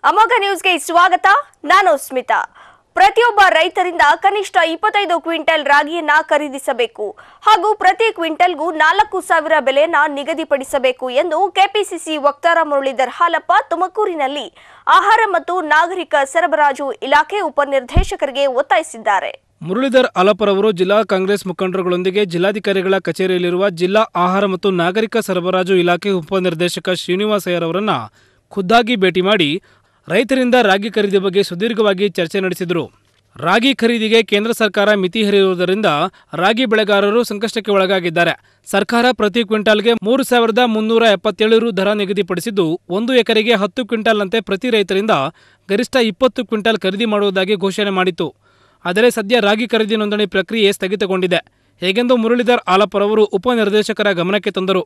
ಅಮೋಘ ನ್ಯೂಸ್ಗೆ ಸ್ವಾಗತ. ನಾನು ಸ್ಮಿತಾ. ಪ್ರತಿಯೊಬ್ಬ ರೈತರಿಂದ ಕನಿಷ್ಠ 25 ಕ್ವಿಂಟಲ್ ರಾಗಿಯನ್ನ ಖರೀದಿಸಬೇಕು ಹಾಗೂ ಪ್ರತಿ ಕ್ವಿಂಟಲ್ಗೂ 4,000 ಬೆಲೆಯನ್ನ ನಿಗದಿಪಡಿಸಬೇಕು ಎಂದು ಕೆಪಿಸಿಸಿ ವಕ್ತಾರ ಮುರಳೀಧರ್ ಹಾಲಪ್ಪ ತುಮಕೂರಿನಲ್ಲಿ ಆಹಾರ ಮತ್ತು ನಾಗರಿಕ ಸರಬರಾಜು ಇಲಾಖೆ ಉಪನಿರ್ದೇಶಕರಿಗೆ ಒತ್ತಾಯಿಸಿದ್ದಾರೆ. ಮುರಳೀಧರ್ ಹಾಲಪ್ಪರವರು ಜಿಲ್ಲಾ ಕಾಂಗ್ರೆಸ್ ಮುಖಂಡರುಗಳೊಂದಿಗೆ ಜಿಲ್ಲಾಧಿಕಾರಿಗಳ ಕಚೇರಿಯಲ್ಲಿರುವ ಜಿಲ್ಲಾ ಆಹಾರ ಮತ್ತು ನಾಗರಿಕ ಸರಬರಾಜು ಇಲಾಖೆ ಉಪನಿರ್ದೇಶಕ ಶ್ರೀನಿವಾಸಯ್ಯರವರನ್ನ ಖುದ್ದಾಗಿ ಭೇಟಿ ಮಾಡಿ ರೈತರಿಂದ ರಾಗಿ ಖರೀದಿ ಬಗ್ಗೆ ಸುದೀರ್ಘವಾಗಿ ಚರ್ಚೆ ನಡೆಸಿದರು. ರಾಗಿ ಖರೀದಿಗೆ ಕೇಂದ್ರ ಸರ್ಕಾರ ಮಿತಿ ಹೇರಿರುವುದರಿಂದ ರಾಗಿ ಬೆಳೆಗಾರರು ಸಂಕಷ್ಟಕ್ಕೆ ಒಳಗಾಗಿದ್ದಾರೆ. ಸರ್ಕಾರ ಪ್ರತಿ ಕ್ವಿಂಟಾಲ್ಗೆ 3,377 ರು ದರ ನಿಗದಿಪಡಿಸಿದ್ದು 1 ಎಕರೆಗೆ 10 ಕ್ವಿಂಟಾಲ್ನಂತೆ ಪ್ರತಿ ರೈತರಿಂದ ಗರಿಷ್ಠ 20 ಕ್ವಿಂಟಾಲ್ ಖರೀದಿ ಮಾಡುವುದಾಗಿ ಘೋಷಣೆ ಮಾಡಿತ್ತು. ಆದರೆ ಸದ್ಯ ರಾಗಿ ಖರೀದಿ ನೋಂದಣಿ ಪ್ರಕ್ರಿಯೆ ಸ್ಥಗಿತಗೊಂಡಿದೆ. ಹೇಗೆಂದು ಮುರಳೀಧರ್ ಹಾಲಪ್ಪರವರು ಉಪನಿರ್ದೇಶಕರ ಗಮನಕ್ಕೆ ತಂದರು.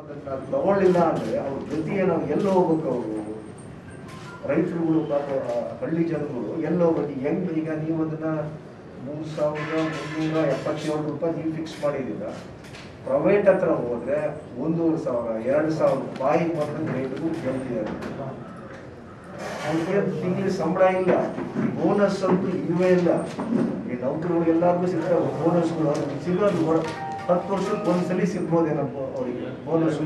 ರೈತರುಗಳು ಹಳ್ಳಿ ಜನಗಳು ಎಲ್ಲೋ ಬನ್ನಿ ಹೆಂಗ್ ಈಗ ನೀವು ಅದನ್ನ 3,377 ರೂಪಾಯಿ ನೀವು ಫಿಕ್ಸ್ ಮಾಡಿದ್ದೀರ. ಪ್ರೈವೇಟ್ ಹತ್ರ ಹೋದ್ರೆ 1,500 2,000 ಬಾಯಿ ಮಾತ್ರ ರೈತರು ಕೇಳ್ತಿದ್ದಾರೆ. ಅವ್ರಿಗೆ ತಿಂಗಳಿಗೆ ಸಂಬಳ ಇಲ್ಲ, ಬೋನಸ್ ಅಂತೂ ಇಲ್ಲವೇ ಇಲ್ಲ. ಈ ನೌಕರಿಗಳು ಎಲ್ಲರಿಗೂ ಸಿಗ್ತವೆ ಬೋನಸ್ಗಳು. ಅವ್ರಿಗೆ ಸಿಗೋದು 10 ವರ್ಷಕ್ಕೆ ಒಂದ್ಸಲಿ ಸಿಗ್ಬೋದೇನಪ್ಪ ಅವರಿಗೆ ಬೋನಸ್.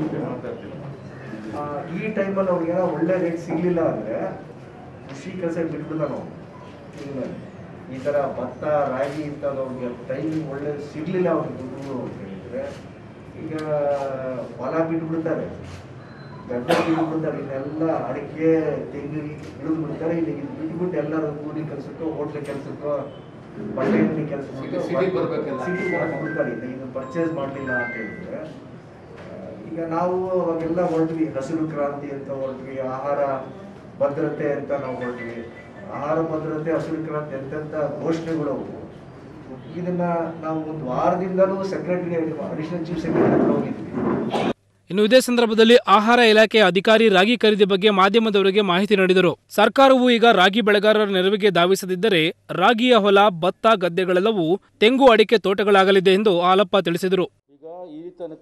ಈ ಟೈಮಲ್ಲಿ ಅವ್ರಿಗೆ ಒಳ್ಳೆ ರೇಟ್ ಸಿಗ್ಲಿಲ್ಲ ಅಂದ್ರೆ ಕೃಷಿ ಕೆಲಸ ಬಿಟ್ಬಿಡ್ತಾನೆ ನಾವು. ಈ ತರ ಭತ್ತ ರಾಗಿ ಇಂಥವ್ರಿಗೆ ಟೈಮಿಂಗ್ ಒಳ್ಳೆ ಸಿಗ್ಲಿಲ್ಲ ಅವ್ರಿಗೆ ದುಡ್ಡು ಅಂತ ಹೇಳಿದ್ರೆ ಈಗ ಹೊಲ ಬಿಟ್ಬಿಡ್ತಾರೆ, ಗಡ್ಡೆ ಬಿಟ್ಬಿಡ್ತಾರೆ, ಇನ್ನೆಲ್ಲ ಅಡಿಕೆ ತೆಂಗು ಹಿಡಿದು ಬಿಡ್ತಾರೆ. ಇಲ್ಲಿ ಇದು ಬಿಟ್ಬಿಟ್ಟು ಎಲ್ಲರೂ ಕೂಲಿ ಕೆಲಸಕ್ಕೋ ಹೋಟ್ಲ್ ಕೆಲಸಕ್ಕೋ ಬಟ್ಟೆ ಅಂಗಡಿ ಕೆಲಸಕ್ಕೋ ಸಿಟಿ ಬಿಡ್ತಾರೆ. ಇದು ಪರ್ಚೇಸ್ ಮಾಡಲಿಲ್ಲ ಅಂತ ಹೇಳಿದ್ರೆ ಈಗ ನಾವು ಅವಾಗೆಲ್ಲ ಹೊರಟ್ವಿ, ಹಸಿರು ಕ್ರಾಂತಿ ಅಂತ ಹೊರಟ್ವಿ, ಆಹಾರ ಭದ್ರತೆ ಅಂತ ನಾವು ಹೊರಟ್ವಿ. ಆಹಾರ ಭದ್ರತೆ, ಹಸಿರು ಕ್ರಾಂತಿ ಎಂತೆಂಥ ಘೋಷಣೆಗಳು. ಇದನ್ನ ನಾವು ಒಂದು ವಾರದಿಂದಲೂ ಸೆಕ್ರೆಟರಿ ಅಡಿಷನಲ್ ಚೀಫ್ ಸೆಕ್ರೆಟರಿ ಹೋಗಿದ್ವಿ. ಇನ್ನು ಇದೇ ಸಂದರ್ಭದಲ್ಲಿ ಆಹಾರ ಇಲಾಖೆಯ ಅಧಿಕಾರಿ ರಾಗಿ ಖರೀದಿ ಬಗ್ಗೆ ಮಾಧ್ಯಮದವರಿಗೆ ಮಾಹಿತಿ ನೀಡಿದರು. ಸರ್ಕಾರವು ಈಗ ರಾಗಿ ಬೆಳೆಗಾರರ ನೆರವಿಗೆ ಧಾವಿಸದಿದ್ದರೆ ರಾಗಿಯ ಹೊಲ, ಭತ್ತ ಗದ್ದೆಗಳೆಲ್ಲವೂ ತೆಂಗು ಅಡಿಕೆ ತೋಟಗಳಾಗಲಿದೆ ಎಂದು ಹಾಲಪ್ಪ ತಿಳಿಸಿದರು. ಈ ತನಕ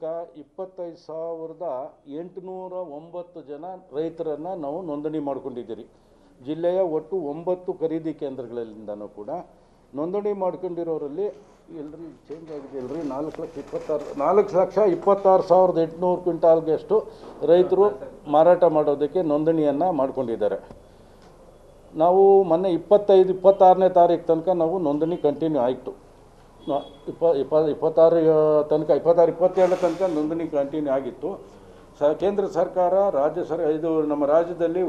25,809 ಜನ ರೈತರನ್ನು ನಾವು ನೋಂದಣಿ ಮಾಡ್ಕೊಂಡಿದ್ದೀರಿ. ಜಿಲ್ಲೆಯ ಒಟ್ಟು 9 ಖರೀದಿ ಕೇಂದ್ರಗಳಿಂದನೂ ಕೂಡ ನೋಂದಣಿ ಮಾಡ್ಕೊಂಡಿರೋರಲ್ಲಿ ಎಲ್ಲರಿ ಚೇಂಜ್ ಆಗಿದೆ ಅಲ್ರಿ. 4,26,800 ಕ್ವಿಂಟಾಲ್ಗೆ ಅಷ್ಟು ರೈತರು ಮಾರಾಟ ಮಾಡೋದಕ್ಕೆ ನೋಂದಣಿಯನ್ನು ಮಾಡ್ಕೊಂಡಿದ್ದಾರೆ. ನಾವು ಮೊನ್ನೆ 26ನೇ ತಾರೀಕು ತನಕ ನಾವು ನೋಂದಣಿ ಕಂಟಿನ್ಯೂ ಆಯಿತು. 26 ತನಕ 27 ತನಕ ನೋಂದಣಿ ಕಂಟಿನ್ಯೂ ಆಗಿತ್ತು. ಕೇಂದ್ರ ಸರ್ಕಾರ ಇದು ನಮ್ಮ ರಾಜ್ಯದಲ್ಲಿ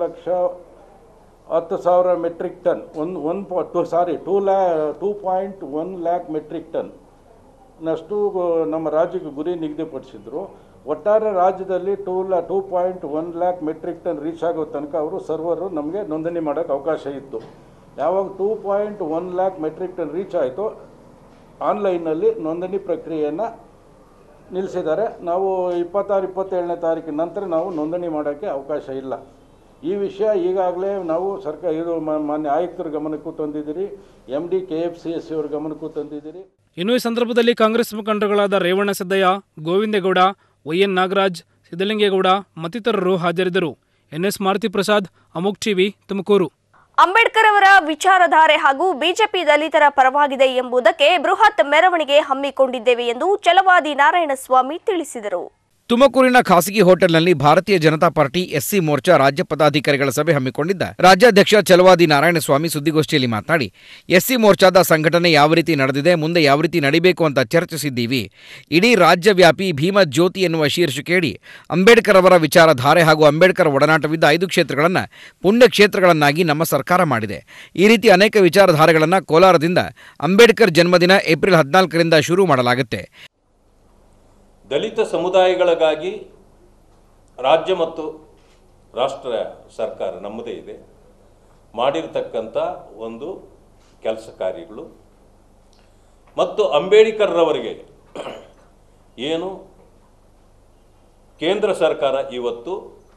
1,10,000 metric ton 2.1 lakh metric ton ನಷ್ಟು ನಮ್ಮ ರಾಜ್ಯಕ್ಕೆ ಗುರಿ ನಿಗದಿಪಡಿಸಿದ್ರು. ಒಟ್ಟಾರೆ ರಾಜ್ಯದಲ್ಲಿ 2.1 ಲ್ಯಾಕ್ ಮೆಟ್ರಿಕ್ ಟನ್ ರೀಚ್ ಆಗೋ ತನಕ ಅವರು ಸರ್ವರು ನಮಗೆ ನೋಂದಣಿ ಮಾಡೋಕ್ಕೆ ಅವಕಾಶ ಇತ್ತು. ಯಾವಾಗ 2.1 ಲ್ಯಾಕ್ ಮೆಟ್ರಿಕ್ ಟನ್ ರೀಚ್ ಆಯಿತು, ಆನ್ಲೈನ್ನಲ್ಲಿ ನೋಂದಣಿ ಪ್ರಕ್ರಿಯೆಯನ್ನು ನಿಲ್ಲಿಸಿದ್ದಾರೆ. ನಾವು 26-27ನೇ ತಾರೀಕಿನ ನಂತರ ನಾವು ನೋಂದಣಿ ಮಾಡೋಕ್ಕೆ ಅವಕಾಶ ಇಲ್ಲ. ಈ ವಿಷಯ ಈಗಾಗಲೇ ನಾವು ಇದು ಮಾನ್ಯ ಆಯುಕ್ತರ ಗಮನಕ್ಕೂ ತಂದಿದ್ದೀರಿ, MD KFCSC ಅವರ ಗಮನಕ್ಕೂ ತಂದಿದ್ದೀರಿ. ಇನ್ನು ಈ ಸಂದರ್ಭದಲ್ಲಿ ಕಾಂಗ್ರೆಸ್ ಮುಖಂಡರುಗಳಾದ ರೇವಣ್ಣ ಸಿದ್ದಯ್ಯ, ಗೋವಿಂದೇಗೌಡ, YN ನಾಗರಾಜ್, ಸಿದ್ದಲಿಂಗೇಗೌಡ ಮತ್ತಿತರರು ಹಾಜರಿದ್ದರು. NS ಮಾರುತಿ ಪ್ರಸಾದ್, ಅಮೋಘ ಟಿವಿ, ತುಮಕೂರು. ಅಂಬೇಡ್ಕರ್ ಅವರ ವಿಚಾರಧಾರೆ ಹಾಗೂ ಬಿಜೆಪಿ ದಲಿತರ ಪರವಾಗಿದೆ ಎಂಬುದಕ್ಕೆ ಬೃಹತ್ ಮೆರವಣಿಗೆ ಹಮ್ಮಿಕೊಂಡಿದ್ದೇವೆ ಎಂದು ಛಲವಾದಿ ನಾರಾಯಣಸ್ವಾಮಿ ತಿಳಿಸಿದರು. ತುಮಕೂರಿನ ಖಾಸಗಿ ಹೋಟೆಲ್ನಲ್ಲಿ ಭಾರತೀಯ ಜನತಾ ಪಾರ್ಟಿ SC ಮೋರ್ಚಾ ರಾಜ್ಯ ಪದಾಧಿಕಾರಿಗಳ ಸಭೆ ಹಮ್ಮಿಕೊಂಡಿದ್ದ ರಾಜ್ಯಾಧ್ಯಕ್ಷ ಛಲವಾದಿ ನಾರಾಯಣಸ್ವಾಮಿ ಸುದ್ದಿಗೋಷ್ಠಿಯಲ್ಲಿ ಮಾತನಾಡಿ, SC ಮೋರ್ಚಾದ ಸಂಘಟನೆ ಯಾವ ರೀತಿ ನಡೆದಿದೆ, ಮುಂದೆ ಯಾವ ರೀತಿ ನಡಿಬೇಕು ಅಂತ ಚರ್ಚಿಸಿದ್ದೀವಿ. ಇಡೀ ರಾಜ್ಯವ್ಯಾಪಿ ಭೀಮ ಜ್ಯೋತಿ ಎನ್ನುವ ಶೀರ್ಷಿಕೆಯಡಿ ಅಂಬೇಡ್ಕರ್ ಅವರ ವಿಚಾರಧಾರೆ ಹಾಗೂ ಅಂಬೇಡ್ಕರ್ ಒಡನಾಟವಿದ್ದ 5 ಕ್ಷೇತ್ರಗಳನ್ನು ಪುಣ್ಯಕ್ಷೇತ್ರಗಳನ್ನಾಗಿ ನಮ್ಮ ಸರ್ಕಾರ ಮಾಡಿದೆ. ಈ ರೀತಿ ಅನೇಕ ವಿಚಾರಧಾರೆಗಳನ್ನು ಕೋಲಾರದಿಂದ ಅಂಬೇಡ್ಕರ್ ಜನ್ಮದಿನ ಏಪ್ರಿಲ್ 14ರಿಂದ ಶುರು ಮಾಡಲಾಗುತ್ತೆ. ದಲಿತ ಸಮುದಾಯಗಳಿಗಾಗಿ ರಾಜ್ಯ ಮತ್ತು ರಾಷ್ಟ್ರ ಸರ್ಕಾರ ನಮ್ಮದೇ ಇದೆ ಮಾಡಿರತಕ್ಕಂಥ ಒಂದು ಕೆಲಸ ಕಾರ್ಯಗಳು ಮತ್ತು ಅಂಬೇಡ್ಕರ್ರವರಿಗೆ ಏನು ಕೇಂದ್ರ ಸರ್ಕಾರ ಇವತ್ತು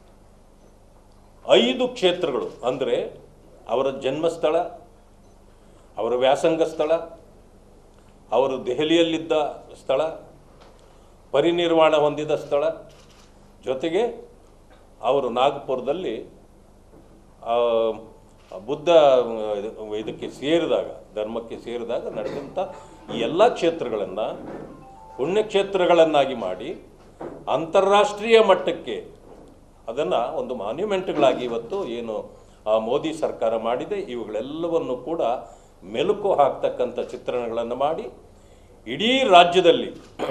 5 ಕ್ಷೇತ್ರಗಳು ಅಂದರೆ ಅವರ ಜನ್ಮಸ್ಥಳ, ಅವರ ವ್ಯಾಸಂಗ ಸ್ಥಳ, ಅವರು ದೆಹಲಿಯಲ್ಲಿದ್ದ ಸ್ಥಳ, ಪರಿನಿರ್ವಾಣ ಹೊಂದಿದ ಸ್ಥಳ, ಜೊತೆಗೆ ಅವರು ನಾಗಪುರದಲ್ಲಿ ಬುದ್ಧ ಇದಕ್ಕೆ ಸೇರಿದಾಗ, ಧರ್ಮಕ್ಕೆ ಸೇರಿದಾಗ ನಡೆದಂಥ ಈ ಎಲ್ಲ ಕ್ಷೇತ್ರಗಳನ್ನು ಪುಣ್ಯಕ್ಷೇತ್ರಗಳನ್ನಾಗಿ ಮಾಡಿ ಅಂತಾರಾಷ್ಟ್ರೀಯ ಮಟ್ಟಕ್ಕೆ ಅದನ್ನು ಒಂದು ಮಾನ್ಯುಮೆಂಟ್ಗಳಾಗಿ ಇವತ್ತು ಏನು ಮೋದಿ ಸರ್ಕಾರ ಮಾಡಿದೆ, ಇವುಗಳೆಲ್ಲವನ್ನು ಕೂಡ ಮೆಲುಕು ಹಾಕ್ತಕ್ಕಂಥ ಚಿತ್ರಣಗಳನ್ನು ಮಾಡಿ ಇಡೀ ರಾಜ್ಯದಲ್ಲಿ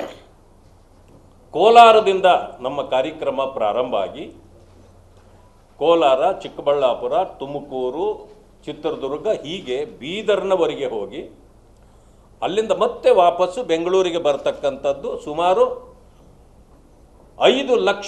ಕೋಲಾರದಿಂದ ನಮ್ಮ ಕಾರ್ಯಕ್ರಮ ಪ್ರಾರಂಭ ಆಗಿ ಕೋಲಾರ, ಚಿಕ್ಕಬಳ್ಳಾಪುರ, ತುಮಕೂರು, ಚಿತ್ರದುರ್ಗ ಹೀಗೆ ಬೀದರ್ನವರೆಗೆ ಹೋಗಿ ಅಲ್ಲಿಂದ ಮತ್ತೆ ವಾಪಸ್ಸು ಬೆಂಗಳೂರಿಗೆ ಬರ್ತಕ್ಕಂಥದ್ದು ಸುಮಾರು 5 ಲಕ್ಷ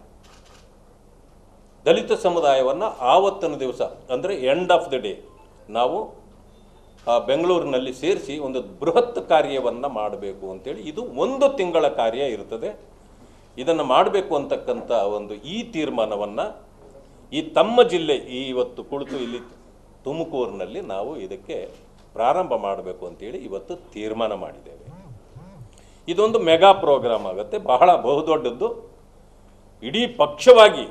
ದಲಿತ ಸಮುದಾಯವನ್ನು ಆವತ್ತಿನ ದಿವಸ ಅಂದರೆ ಎಂಡ್ ಆಫ್ ದ ಡೇ ನಾವು ಬೆಂಗಳೂರಿನಲ್ಲಿ ಸೇರಿಸಿ ಒಂದು ಬೃಹತ್ ಕಾರ್ಯವನ್ನು ಮಾಡಬೇಕು ಅಂತೇಳಿ, ಇದು 1 ತಿಂಗಳ ಕಾರ್ಯ ಇರ್ತದೆ. ಇದನ್ನು ಮಾಡಬೇಕು ಅಂತಕ್ಕಂಥ ಒಂದು ಈ ತೀರ್ಮಾನವನ್ನು ಈ ತಮ್ಮ ಜಿಲ್ಲೆ ಇವತ್ತು ಕುಳಿತು ಇಲ್ಲಿ ತುಮಕೂರಿನಲ್ಲಿ ನಾವು ಇದಕ್ಕೆ ಪ್ರಾರಂಭ ಮಾಡಬೇಕು ಅಂತೇಳಿ ಇವತ್ತು ತೀರ್ಮಾನ ಮಾಡಿದ್ದೇವೆ. ಇದೊಂದು ಮೆಗಾ ಪ್ರೋಗ್ರಾಮ್ ಆಗುತ್ತೆ, ಬಹಳ ಬಹುದೊಡ್ಡದ್ದು. ಇಡೀ ಪಕ್ಷವಾಗಿ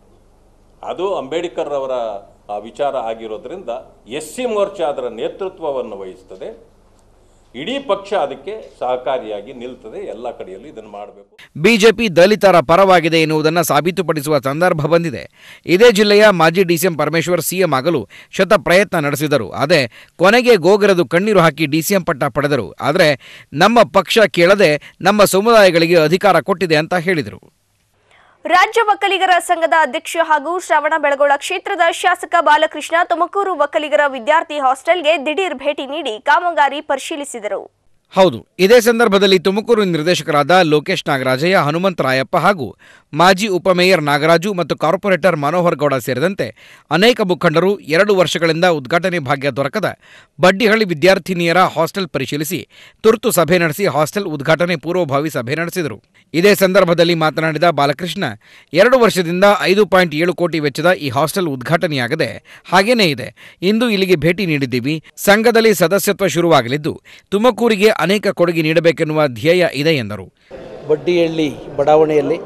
ಅದು ಅಂಬೇಡ್ಕರ್ ಅವರ ವಿಚಾರ ಆಗಿರೋದ್ರಿಂದ SC ಮೋರ್ಚಾ ಅದರ ನೇತೃತ್ವವನ್ನು ವಹಿಸ್ತದೆ. ಇಡೀ ಪಕ್ಷ ಅದಕ್ಕೆ ಸಹಕಾರಿಯಾಗಿ ನಿಲ್ತದೆ. ಎಲ್ಲ ಕಡೆಯಲ್ಲೂ ಇದನ್ನು ಮಾಡಬೇಕು. ಬಿಜೆಪಿ ದಲಿತರ ಪರವಾಗಿದೆ ಎನ್ನುವುದನ್ನು ಸಾಬೀತುಪಡಿಸುವ ಸಂದರ್ಭ ಬಂದಿದೆ. ಇದೇ ಜಿಲ್ಲೆಯ ಮಾಜಿ DCM ಪರಮೇಶ್ವರ್ CM ಆಗಲು ಶತ ಪ್ರಯತ್ನ ನಡೆಸಿದರು. ಆದರೆ ಕೊನೆಗೆ ಗೋಗರೆದು ಕಣ್ಣೀರು ಹಾಕಿ DCM ಪಟ್ಟ ಪಡೆದರು. ಆದರೆ ನಮ್ಮ ಪಕ್ಷ ಕೇಳದೆ ನಮ್ಮ ಸಮುದಾಯಗಳಿಗೆ ಅಧಿಕಾರ ಕೊಟ್ಟಿದೆ ಅಂತ ಹೇಳಿದರು. ರಾಜ್ಯ ಒಕ್ಕಲಿಗರ ಸಂಘದ ಅಧ್ಯಕ್ಷ ಹಾಗೂ ಶ್ರವಣಬೆಳಗೊಳ ಕ್ಷೇತ್ರದ ಶಾಸಕ ಬಾಲಕೃಷ್ಣ ತುಮಕೂರು ಒಕ್ಕಲಿಗರ ವಿದ್ಯಾರ್ಥಿ ಹಾಸ್ಟೆಲ್ಗೆ ದಿಢೀರ್ ಭೇಟಿ ನೀಡಿ ಕಾಮಗಾರಿ ಪರಿಶೀಲಿಸಿದರು. ಹೌದು, ಇದೇ ಸಂದರ್ಭದಲ್ಲಿ ತುಮಕೂರು ನಿರ್ದೇಶಕರಾದ ಲೋಕೇಶ್ ನಾಗರಾಜಯ್ಯ, ಹನುಮಂತರಾಯಪ್ಪ ಹಾಗೂ ಮಾಜಿ ಉಪಮೇಯರ್ ನಾಗರಾಜು ಮತ್ತು ಕಾರ್ಪೊರೇಟರ್ ಮನೋಹರ್ ಗೌಡ ಸೇರಿದಂತೆ ಅನೇಕ ಮುಖಂಡರು 2 ವರ್ಷಗಳಿಂದ ಉದ್ಘಾಟನೆ ಭಾಗ್ಯ ದೊರಕದ ಬಡ್ಡಿಹಳ್ಳಿ ವಿದ್ಯಾರ್ಥಿನಿಯರ ಹಾಸ್ಟೆಲ್ ಪರಿಶೀಲಿಸಿ ತುರ್ತು ಸಭೆ ನಡೆಸಿ ಹಾಸ್ಟೆಲ್ ಉದ್ಘಾಟನೆ ಪೂರ್ವಭಾವಿ ಸಭೆ ನಡೆಸಿದರು. ಇದೇ ಸಂದರ್ಭದಲ್ಲಿ ಮಾತನಾಡಿದ ಬಾಲಕೃಷ್ಣ, 2 ವರ್ಷದಿಂದ 5.7 ಕೋಟಿ ವೆಚ್ಚದ ಈ ಹಾಸ್ಟೆಲ್ ಉದ್ಘಾಟನೆಯಾಗದೆ ಹಾಗೇನೇ ಇದೆ. ಇಂದು ಇಲ್ಲಿಗೆ ಭೇಟಿ ನೀಡಿದ್ದೀವಿ. ಸಂಘದಲ್ಲಿ ಸದಸ್ಯತ್ವ ಶುರುವಾಗಲಿದ್ದು ತುಮಕೂರಿಗೆ ಅನೇಕ ಕೊಡುಗೆ ನೀಡಬೇಕೆನ್ನುವ ಧ್ಯೇಯ ಇದೆ ಎಂದರು. ಬಡ್ಡಿಹಳ್ಳಿ ಬಡಾವಣೆಯಲ್ಲಿ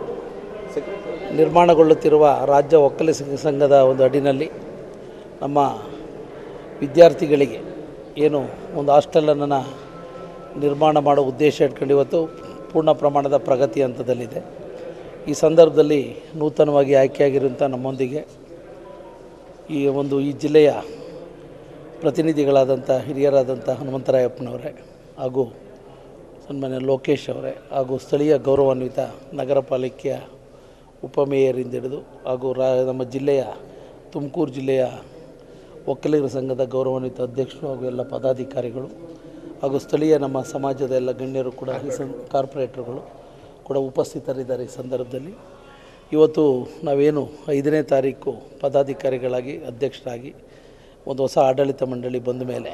ನಿರ್ಮಾಣಗೊಳ್ಳುತ್ತಿರುವ ರಾಜ್ಯ ಒಕ್ಕಲಿಗ ಸಂಘದ ಒಂದು ಅಡಿನಲ್ಲಿ ನಮ್ಮ ವಿದ್ಯಾರ್ಥಿಗಳಿಗೆ ಏನು ಒಂದು ಹಾಸ್ಟೆಲನ್ನು ನಿರ್ಮಾಣ ಮಾಡೋ ಉದ್ದೇಶ ಇಟ್ಕೊಂಡು ಇವತ್ತು ಪೂರ್ಣ ಪ್ರಮಾಣದ ಪ್ರಗತಿ ಹಂತದಲ್ಲಿದೆ. ಈ ಸಂದರ್ಭದಲ್ಲಿ ನೂತನವಾಗಿ ಆಯ್ಕೆಯಾಗಿರುವಂಥ ನಮ್ಮೊಂದಿಗೆ ಈ ಜಿಲ್ಲೆಯ ಪ್ರತಿನಿಧಿಗಳಾದಂಥ ಹಿರಿಯರಾದಂಥ ಹನುಮಂತರಾಯಪ್ಪನವರೇ ಹಾಗೂ ಸನ್ಮಾನ್ಯ ಲೋಕೇಶ್ ಅವರೇ ಹಾಗೂ ಸ್ಥಳೀಯ ಗೌರವಾನ್ವಿತ ನಗರ ಪಾಲಿಕೆಯ ಉಪಮೇಯರಿಂದ ಹಿಡಿದು ಹಾಗೂ ನಮ್ಮ ಜಿಲ್ಲೆಯ ತುಮಕೂರು ಜಿಲ್ಲೆಯ ಒಕ್ಕಲಿಗರ ಸಂಘದ ಗೌರವಾನ್ವಿತ ಅಧ್ಯಕ್ಷರು ಹಾಗೂ ಎಲ್ಲ ಪದಾಧಿಕಾರಿಗಳು ಹಾಗೂ ಸ್ಥಳೀಯ ನಮ್ಮ ಸಮಾಜದ ಎಲ್ಲ ಗಣ್ಯರು ಕೂಡ ಕಾರ್ಪೊರೇಟರ್ಗಳು ಕೂಡ ಉಪಸ್ಥಿತರಿದ್ದಾರೆ. ಈ ಸಂದರ್ಭದಲ್ಲಿ ಇವತ್ತು ನಾವೇನು 5ನೇ ತಾರೀಕು ಪದಾಧಿಕಾರಿಗಳಾಗಿ ಅಧ್ಯಕ್ಷರಾಗಿ ಒಂದು ಹೊಸ ಆಡಳಿತ ಮಂಡಳಿ ಬಂದ ಮೇಲೆ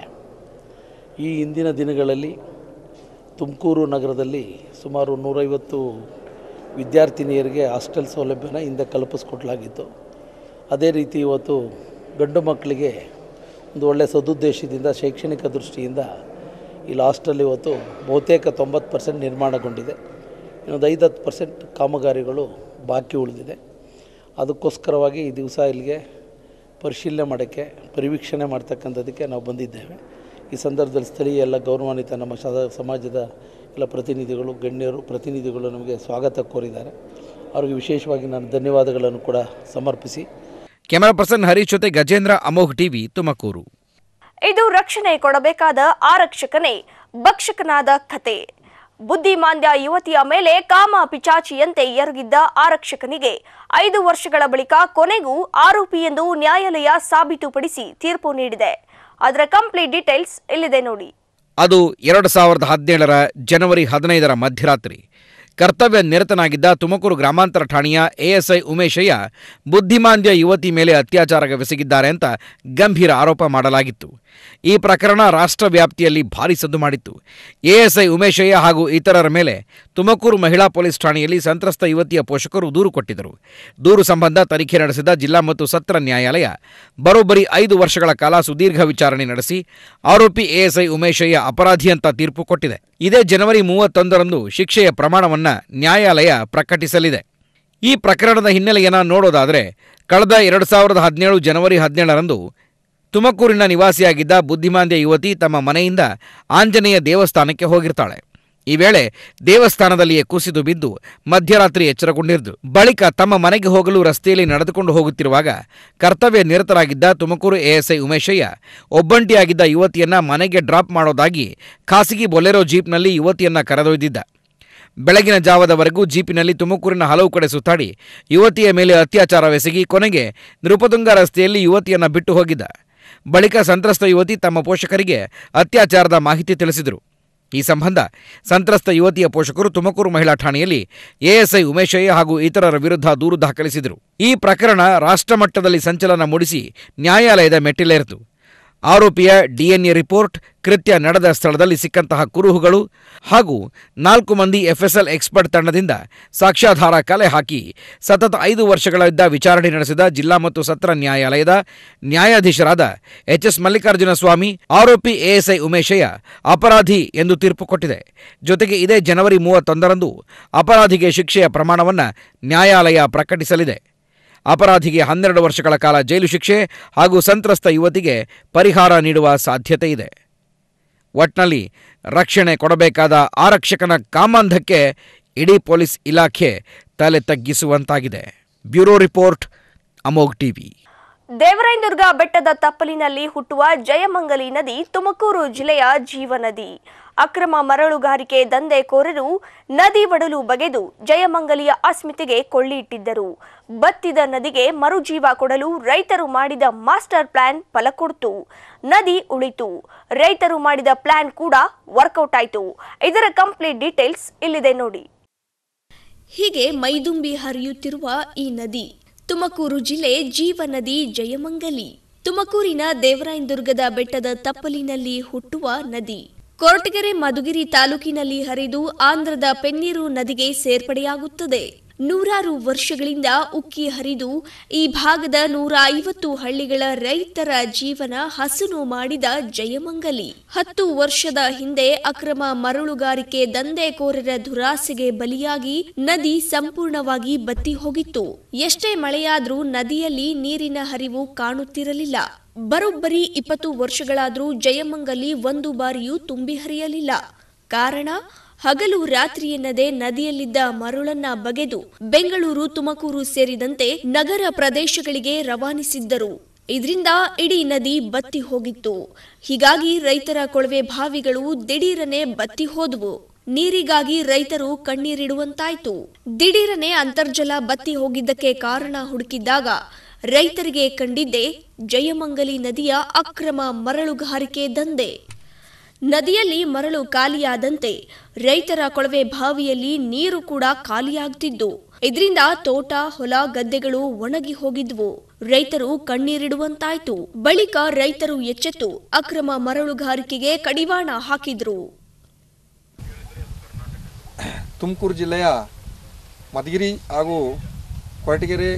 ಈ ಹಿಂದಿನ ದಿನಗಳಲ್ಲಿ ತುಮಕೂರು ನಗರದಲ್ಲಿ ಸುಮಾರು 150 ವಿದ್ಯಾರ್ಥಿನಿಯರಿಗೆ ಹಾಸ್ಟೆಲ್ ಸೌಲಭ್ಯನ ಹಿಂದೆ ಕಲ್ಪಿಸ್ಕೊಡ್ಲಾಗಿತ್ತು. ಅದೇ ರೀತಿ ಇವತ್ತು ಗಂಡು ಮಕ್ಕಳಿಗೆ ಒಂದು ಒಳ್ಳೆಯ ಸದುದ್ದೇಶದಿಂದ ಶೈಕ್ಷಣಿಕ ದೃಷ್ಟಿಯಿಂದ ಇಲ್ಲಿ ಹಾಸ್ಟೆಲ್ ಇವತ್ತು ಬಹುತೇಕ 90% ನಿರ್ಮಾಣಗೊಂಡಿದೆ. ಇನ್ನೊಂದು 5-10% ಕಾಮಗಾರಿಗಳು ಬಾಕಿ ಉಳಿದಿದೆ. ಅದಕ್ಕೋಸ್ಕರವಾಗಿ ಈ ದಿವಸ ಇಲ್ಲಿಗೆ ಪರಿಶೀಲನೆ ಮಾಡೋಕ್ಕೆ, ಪರಿವೀಕ್ಷಣೆ ಮಾಡ್ತಕ್ಕಂಥದ್ದಕ್ಕೆ ನಾವು ಬಂದಿದ್ದೇವೆ. ಈ ಸಂದರ್ಭದಲ್ಲಿ ಸ್ಥಳೀಯ ಎಲ್ಲ ಗೌರವಾನ್ವಿತ ನಮ್ಮ ಸಮಾಜದ ಎಲ್ಲ ಪ್ರತಿನಿಧಿಗಳು, ಗಣ್ಯರು, ಪ್ರತಿನಿಧಿಗಳು ನಮಗೆ ಸ್ವಾಗತ ಕೋರಿದ್ದಾರೆ. ಅವರಿಗೆ ವಿಶೇಷವಾಗಿ ನಾನು ಧನ್ಯವಾದಗಳನ್ನು ಕೂಡ ಸಮರ್ಪಿಸಿ ಕ್ಯಾಮರಾ ಪರ್ಸನ್ ಹರೀಶ್ ಜೊತೆ ಗಜೇಂದ್ರ, ಅಮೋಘ್ ಟಿವಿ, ತುಮಕೂರು. ಇದು ರಕ್ಷಣೆ ಕೊಡಬೇಕಾದ ಆರಕ್ಷಕನೇ ಭಕ್ಷಕನಾದ ಕತೆ. ಬುದ್ಧಿಮಾಂದ್ಯ ಯುವತಿಯ ಮೇಲೆ ಕಾಮ ಪಿಚಾಚಿಯಂತೆ ಎರಗಿದ್ದ ಆರಕ್ಷಕನಿಗೆ 5 ವರ್ಷಗಳ ಬಳಿಕ ಕೊನೆಗೂ ಆರೋಪಿ ಎಂದು ನ್ಯಾಯಾಲಯ ಸಾಬೀತುಪಡಿಸಿ ತೀರ್ಪು ನೀಡಿದೆ. ಅದರ ಕಂಪ್ಲೀಟ್ ಡೀಟೇಲ್ಸ್ ಇಲ್ಲಿದೆ ನೋಡಿ. ಅದು 2017ರ ಜನವರಿ 15ರ ಮಧ್ಯರಾತ್ರಿ. ಕರ್ತವ್ಯ ನಿರತನಾಗಿದ್ದ ತುಮಕೂರು ಗ್ರಾಮಾಂತರ ಠಾಣೆಯ ASI ಉಮೇಶಯ್ಯ ಬುದ್ಧಿಮಾಂದ್ಯ ಯುವತಿ ಮೇಲೆ ಅತ್ಯಾಚಾರವೆಸಗಿದ್ದಾರೆ ಅಂತ ಗಂಭೀರ ಆರೋಪ ಮಾಡಲಾಗಿತ್ತು. ಈ ಪ್ರಕರಣ ರಾಷ್ಟ್ರ ವ್ಯಾಪ್ತಿಯಲ್ಲಿ ಭಾರೀ ಸದ್ದು ಮಾಡಿತ್ತು. ASI ಉಮೇಶಯ್ಯ ಹಾಗೂ ಇತರರ ಮೇಲೆ ತುಮಕೂರು ಮಹಿಳಾ ಪೊಲೀಸ್ ಠಾಣೆಯಲ್ಲಿ ಸಂತ್ರಸ್ತ ಯುವತಿಯ ಪೋಷಕರು ದೂರು ಕೊಟ್ಟಿದ್ದರು. ದೂರು ಸಂಬಂಧ ತನಿಖೆ ನಡೆಸಿದ ಜಿಲ್ಲಾ ಮತ್ತು ಸತ್ರ ನ್ಯಾಯಾಲಯ ಬರೋಬ್ಬರಿ 5 ವರ್ಷಗಳ ಕಾಲ ಸುದೀರ್ಘ ವಿಚಾರಣೆ ನಡೆಸಿ ಆರೋಪಿ ASI ಉಮೇಶಯ್ಯ ಅಪರಾಧಿ ಅಂತ ತೀರ್ಪು ಕೊಟ್ಟಿದೆ. ಇದೇ ಜನವರಿ 31ರಂದು ಶಿಕ್ಷೆಯ ಪ್ರಮಾಣವನ್ನು ನ್ಯಾಯಾಲಯ ಪ್ರಕಟಿಸಲಿದೆ. ಈ ಪ್ರಕರಣದ ಹಿನ್ನೆಲೆಯನ್ನು ನೋಡೋದಾದರೆ ಕಳೆದ 2017 ಜನವರಿ 17ರಂದು ತುಮಕೂರಿನ ನಿವಾಸಿಯಾಗಿದ್ದ ಬುದ್ಧಿಮಾಂದ್ಯ ಯುವತಿ ತಮ್ಮ ಮನೆಯಿಂದ ಆಂಜನೇಯ ದೇವಸ್ಥಾನಕ್ಕೆ ಹೋಗಿರ್ತಾಳೆ. ಈ ವೇಳೆ ದೇವಸ್ಥಾನದಲ್ಲಿಯೇ ಕುಸಿದು ಬಿದ್ದು ಮಧ್ಯರಾತ್ರಿ ಎಚ್ಚರಗೊಂಡಿದ್ದು. ಬಳಿಕ ತಮ್ಮ ಮನೆಗೆ ಹೋಗಲು ರಸ್ತೆಯಲ್ಲಿ ನಡೆದುಕೊಂಡು ಹೋಗುತ್ತಿರುವಾಗ ಕರ್ತವ್ಯ ನಿರತರಾಗಿದ್ದ ತುಮಕೂರು ಎಎಸ್ಐ ಉಮೇಶಯ್ಯ ಒಬ್ಬಂಟಿಯಾಗಿದ್ದ ಯುವತಿಯನ್ನ ಮನೆಗೆ ಡ್ರಾಪ್ ಮಾಡೋದಾಗಿ ಖಾಸಗಿ ಬೊಲೆರೋ ಜೀಪ್ನಲ್ಲಿ ಯುವತಿಯನ್ನ ಕರೆದೊಯ್ದಿದ್ದ. ಬೆಳಗಿನ ಜಾವದವರೆಗೂ ಜೀಪಿನಲ್ಲಿ ತುಮಕೂರಿನ ಹಲವು ಕಡೆ ಸುತ್ತಾಡಿ ಯುವತಿಯ ಮೇಲೆ ಅತ್ಯಾಚಾರವೆಸಗಿ ಕೊನೆಗೆ ನೃಪತುಂಗ ರಸ್ತೆಯಲ್ಲಿ ಯುವತಿಯನ್ನ ಬಿಟ್ಟು ಹೋಗಿದ್ದ. ಬಳಿಕ ಸಂತ್ರಸ್ತ ಯುವತಿ ತಮ್ಮ ಪೋಷಕರಿಗೆ ಅತ್ಯಾಚಾರದ ಮಾಹಿತಿ ತಿಳಿಸಿದರು. ಈ ಸಂಬಂಧ ಸಂತ್ರಸ್ತ ಯುವತಿಯ ಪೋಷಕರು ತುಮಕೂರು ಮಹಿಳಾ ಠಾಣೆಯಲ್ಲಿ ಎಎಸ್ಐ ಉಮೇಶಯ್ಯ ಹಾಗೂ ಇತರರ ವಿರುದ್ಧ ದೂರು ದಾಖಲಿಸಿದರು. ಈ ಪ್ರಕರಣ ರಾಷ್ಟ್ರಮಟ್ಟದಲ್ಲಿ ಸಂಚಲನ ಮೂಡಿಸಿ ನ್ಯಾಯಾಲಯದ ಮೆಟ್ಟಿಲೇರಿತು. ಆರೋಪಿಯ ಡಿಎನ್ಎ ರಿಪೋರ್ಟ್, ಕೃತ್ಯ ನಡೆದ ಸ್ಥಳದಲ್ಲಿ ಸಿಕ್ಕಂತಹ ಕುರುಹುಗಳು ಹಾಗೂ 4 ಮಂದಿ ಎಫ್ಎಸ್ಎಲ್ ಎಕ್ಸ್ಪರ್ಟ್ ತಂಡದಿಂದ ಸಾಕ್ಷ್ಯಾಧಾರ ಕಲೆ ಹಾಕಿ ಸತತ 5 ವರ್ಷಗಳಿಂದ ವಿಚಾರಣೆ ನಡೆಸಿದ ಜಿಲ್ಲಾ ಮತ್ತು ಸತ್ರ ನ್ಯಾಯಾಲಯದ ನ್ಯಾಯಾಧೀಶರಾದ ಎಚ್ಎಸ್ ಮಲ್ಲಿಕಾರ್ಜುನ ಸ್ವಾಮಿ ಆರೋಪಿ ಎಎಸ್ಐ ಉಮೇಶಯ್ಯ ಅಪರಾಧಿ ಎಂದು ತೀರ್ಪು ಕೊಟ್ಟಿದೆ. ಜೊತೆಗೆ ಇದೇ ಜನವರಿ 31ರಂದು ಅಪರಾಧಿಗೆ ಶಿಕ್ಷೆಯ ಪ್ರಮಾಣವನ್ನು ನ್ಯಾಯಾಲಯ ಪ್ರಕಟಿಸಲಿದೆ. ಅಪರಾಧಿಗೆ 12 ವರ್ಷಗಳ ಕಾಲ ಜೈಲು ಶಿಕ್ಷೆ ಹಾಗೂ ಸಂತ್ರಸ್ತ ಯುವತಿಗೆ ಪರಿಹಾರ ನೀಡುವ ಸಾಧ್ಯತೆ ಇದೆ. ಒಟ್ನಲ್ಲಿ ರಕ್ಷಣೆ ಕೊಡಬೇಕಾದ ಆರಕ್ಷಕನ ಕಾಮಾಂಧಕ್ಕೆ ಇಡೀ ಪೊಲೀಸ್ ಇಲಾಖೆ ತಲೆ ತಗ್ಗಿಸುವಂತಾಗಿದೆ. Bureau report, Amogh TV. Devarayanadurga ಬೆಟ್ಟದ ತಪ್ಪಲಿನಲ್ಲಿ ಹುಟ್ಟುವ ಜಯಮಂಗಲಿ ನದಿ ತುಮಕೂರು ಜಿಲ್ಲೆಯ ಜೀವನದಿ. ಅಕ್ರಮ ಮರಳುಗಾರಿಕೆ ದಂಧೆಕೋರರು ನದಿ ಒಡಲು ಬಗೆದು ಜಯಮಂಗಲಿಯ ಅಸ್ಮಿತೆಗೆ ಕೊಳ್ಳಿಟ್ಟಿದ್ದರು. ಬತ್ತಿದ ನದಿಗೆ ಮರುಜೀವ ಕೊಡಲು ರೈತರು ಮಾಡಿದ ಮಾಸ್ಟರ್ ಪ್ಲಾನ್ ಫಲ ಕೊಡ್ತು. ನದಿ ಉಳಿತು. ರೈತರು ಮಾಡಿದ ಪ್ಲಾನ್ ಕೂಡ ವರ್ಕೌಟ್ ಆಯಿತು. ಇದರ ಕಂಪ್ಲೀಟ್ ಡೀಟೇಲ್ಸ್ ಇಲ್ಲಿದೆ ನೋಡಿ. ಹೀಗೆ ಮೈದುಂಬಿ ಹರಿಯುತ್ತಿರುವ ಈ ನದಿ ತುಮಕೂರು ಜಿಲ್ಲೆ ಜೀವನದಿ ಜಯಮಂಗಲಿ. ತುಮಕೂರಿನ ದೇವರಾಯನದುರ್ಗದ ಬೆಟ್ಟದ ತಪ್ಪಲಿನಲ್ಲಿ ಹುಟ್ಟುವ ನದಿ ಕೊರಟಗೆರೆ ಮಧುಗಿರಿ ತಾಲೂಕಿನಲ್ಲಿ ಹರಿದು ಆಂಧ್ರದ ಪೆನ್ನೀರು ನದಿಗೆ ಸೇರ್ಪಡೆಯಾಗುತ್ತದೆ. ನೂರಾರು ವರ್ಷಗಳಿಂದ ಉಕ್ಕಿ ಹರಿದು ಈ ಭಾಗದ 150 ಹಳ್ಳಿಗಳ ರೈತರ ಜೀವನ ಹಸನು ಮಾಡಿದ ಜಯಮಂಗಲಿ 10 ವರ್ಷದ ಹಿಂದೆ ಅಕ್ರಮ ಮರಳುಗಾರಿಕೆ ದಂಧೆಕೋರರ ದುರಾಸೆಗೆ ಬಲಿಯಾಗಿ ನದಿ ಸಂಪೂರ್ಣವಾಗಿ ಬತ್ತಿ ಹೋಗಿತ್ತು. ಎಷ್ಟೇ ಮಳೆಯಾದ್ರೂ ನದಿಯಲ್ಲಿ ನೀರಿನ ಹರಿವು ಕಾಣುತ್ತಿರಲಿಲ್ಲ. ಬರೋಬ್ಬರಿ 20 ವರ್ಷಗಳಾದರೂ ಜಯಮಂಗಲಿ ಒಂದು ಬಾರಿಯೂ ತುಂಬಿ ಹರಿಯಲಿಲ್ಲ. ಕಾರಣ, ಹಗಲು ರಾತ್ರಿ ಎನ್ನದೆ ನದಿಯಲ್ಲಿದ್ದ ಮರಳನ್ನ ಬಗೆದು ಬೆಂಗಳೂರು, ತುಮಕೂರು ಸೇರಿದಂತೆ ನಗರ ಪ್ರದೇಶಗಳಿಗೆ ರವಾನಿಸಿದ್ದರು. ಇದರಿಂದ ಇಡೀ ನದಿ ಬತ್ತಿ ಹೋಗಿತ್ತು. ಹೀಗಾಗಿ ರೈತರ ಕೊಳವೆ ಬಾವಿಗಳು ದಿಢೀರನೆ ಬತ್ತಿ ಹೋದವು. ನೀರಿಗಾಗಿ ರೈತರು ಕಣ್ಣೀರಿಡುವಂತಾಯ್ತು. ದಿಢೀರನೆ ಅಂತರ್ಜಲ ಬತ್ತಿ ಹೋಗಿದ್ದಕ್ಕೆ ಕಾರಣ ಹುಡುಕಿದ್ದಾಗ ರೈತರಿಗೆ ಕಂಡಿದ್ದೇ ಜಯಮಂಗಲಿ ನದಿಯ ಅಕ್ರಮ ಮರಳುಗಾರಿಕೆ ದಂಧೆ. ನದಿಯಲ್ಲಿ ಮರಳು ಖಾಲಿಯಾದಂತೆ ರೈತರ ಕೊಳವೆ ಬಾವಿಯಲ್ಲಿ ನೀರು ಕೂಡ ಖಾಲಿಯಾಗ್ತಿದ್ದು. ಇದರಿಂದ ತೋಟ, ಹೊಲ, ಗದ್ದೆಗಳು ಒಣಗಿ ಹೋಗಿದ್ವು. ರೈತರು ಕಣ್ಣೀರಿಡುವಂತಾಯ್ತು. ಬಳಿಕ ರೈತರು ಎಚ್ಚೆತ್ತು ಅಕ್ರಮ ಮರಳುಗಾರಿಕೆಗೆ ಕಡಿವಾಣ ಹಾಕಿದ್ರು. ತುಮಕೂರು ಜಿಲ್ಲೆಯ ಮಧುಗಿರಿ ಹಾಗೂ ಕೊರಟಗೆರೆ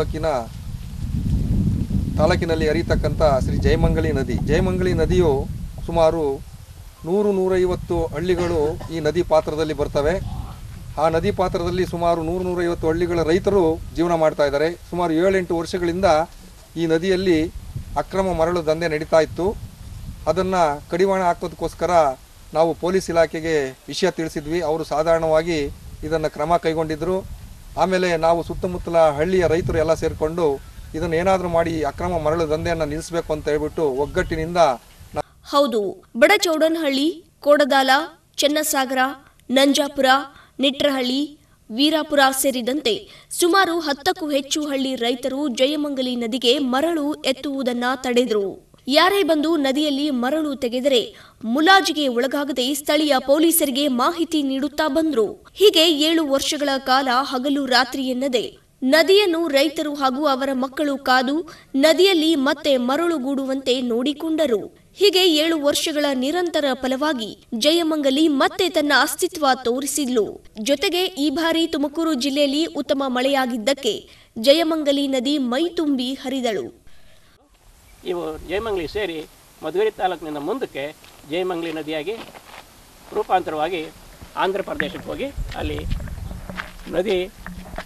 ತಾಲೂಕಿನಲ್ಲಿ ಹರಿಯತಕ್ಕಂಥ ಶ್ರೀ ಜಯಮಂಗಲಿ ನದಿಯು ಸುಮಾರು 100-150 ಹಳ್ಳಿಗಳು ಈ ನದಿ ಪಾತ್ರದಲ್ಲಿ ಬರ್ತವೆ. ಆ ನದಿ ಪಾತ್ರದಲ್ಲಿ ಸುಮಾರು 100-150 ಹಳ್ಳಿಗಳ ರೈತರು ಜೀವನ ಮಾಡ್ತಾ ಇದ್ದಾರೆ. ಸುಮಾರು 7-8 ವರ್ಷಗಳಿಂದ ಈ ನದಿಯಲ್ಲಿ ಅಕ್ರಮ ಮರಳು ದಂಧೆ ನಡೀತಾ ಇತ್ತು. ಅದನ್ನು ಕಡಿವಾಣ ಹಾಕೋದಕ್ಕೋಸ್ಕರ ನಾವು ಪೊಲೀಸ್ ಇಲಾಖೆಗೆ ವಿಷಯ ತಿಳಿಸಿದ್ವಿ. ಅವರು ಸಾಧಾರಣವಾಗಿ ಇದನ್ನು ಕ್ರಮ ಕೈಗೊಂಡಿದ್ದರು. ಆಮೇಲೆ ನಾವು ಸುತ್ತಮುತ್ತಲ ಹಳ್ಳಿಯ ರೈತರು ಎಲ್ಲ ಸೇರಿಕೊಂಡು ಇದನ್ನು ಏನಾದರೂ ಮಾಡಿ ಅಕ್ರಮ ಮರಳು ದಂಧೆಯನ್ನು ನಿಲ್ಲಿಸಬೇಕು ಅಂತ ಹೇಳ್ಬಿಟ್ಟು ಒಗ್ಗಟ್ಟಿನಿಂದ ಹೌದು, ಬಡಚೌಡನಹಳ್ಳಿ, ಕೋಡದಾಲ, ಚೆನ್ನಸಾಗರ, ನಂಜಾಪುರ, ನಿಟ್ರಹಳ್ಳಿ, ವೀರಾಪುರ ಸೇರಿದಂತೆ ಸುಮಾರು 10ಕ್ಕೂ ಹೆಚ್ಚು ಹಳ್ಳಿ ರೈತರು ಜಯಮಂಗಲಿ ನದಿಗೆ ಮರಳು ಎತ್ತುವುದನ್ನ ತಡೆದರು. ಯಾರೇ ಬಂದು ನದಿಯಲ್ಲಿ ಮರಳು ತೆಗೆದರೆ ಮುಲಾಜಿಗೆ ಒಳಗಾಗದೆ ಸ್ಥಳೀಯ ಪೊಲೀಸರಿಗೆ ಮಾಹಿತಿ ನೀಡುತ್ತಾ ಬಂದ್ರು. ಹೀಗೆ 7 ವರ್ಷಗಳ ಕಾಲ ಹಗಲು ರಾತ್ರಿ ಎನ್ನದೆ ನದಿಯನ್ನು ರೈತರು ಹಾಗೂ ಅವರ ಮಕ್ಕಳು ಕಾದು ನದಿಯಲ್ಲಿ ಮತ್ತೆ ಮರಳುಗೂಡುವಂತೆ ನೋಡಿಕೊಂಡರು. ಹೀಗೆ 7 ವರ್ಷಗಳ ನಿರಂತರ ಫಲವಾಗಿ ಜಯಮಂಗಲಿ ಮತ್ತೆ ತನ್ನ ಅಸ್ತಿತ್ವ ತೋರಿಸಿದ್ಲು. ಜೊತೆಗೆ ಈ ಬಾರಿ ತುಮಕೂರು ಜಿಲ್ಲೆಯಲ್ಲಿ ಉತ್ತಮ ಮಳೆಯಾಗಿದ್ದಕ್ಕೆ ಜಯಮಂಗಲಿ ನದಿ ಮೈ ತುಂಬಿ ಹರಿದಳು. ಇವು ಜಯಮಂಗಲಿ ಸೇರಿ ಮಧುಗಿರಿ ತಾಲೂಕಿನಿಂದ ಮುಂದಕ್ಕೆ ಜಯಮಂಗಲಿ ನದಿಯಾಗಿ ರೂಪಾಂತರವಾಗಿ ಆಂಧ್ರ ಪ್ರದೇಶಕ್ಕೆ ಹೋಗಿ ಅಲ್ಲಿ ನದಿ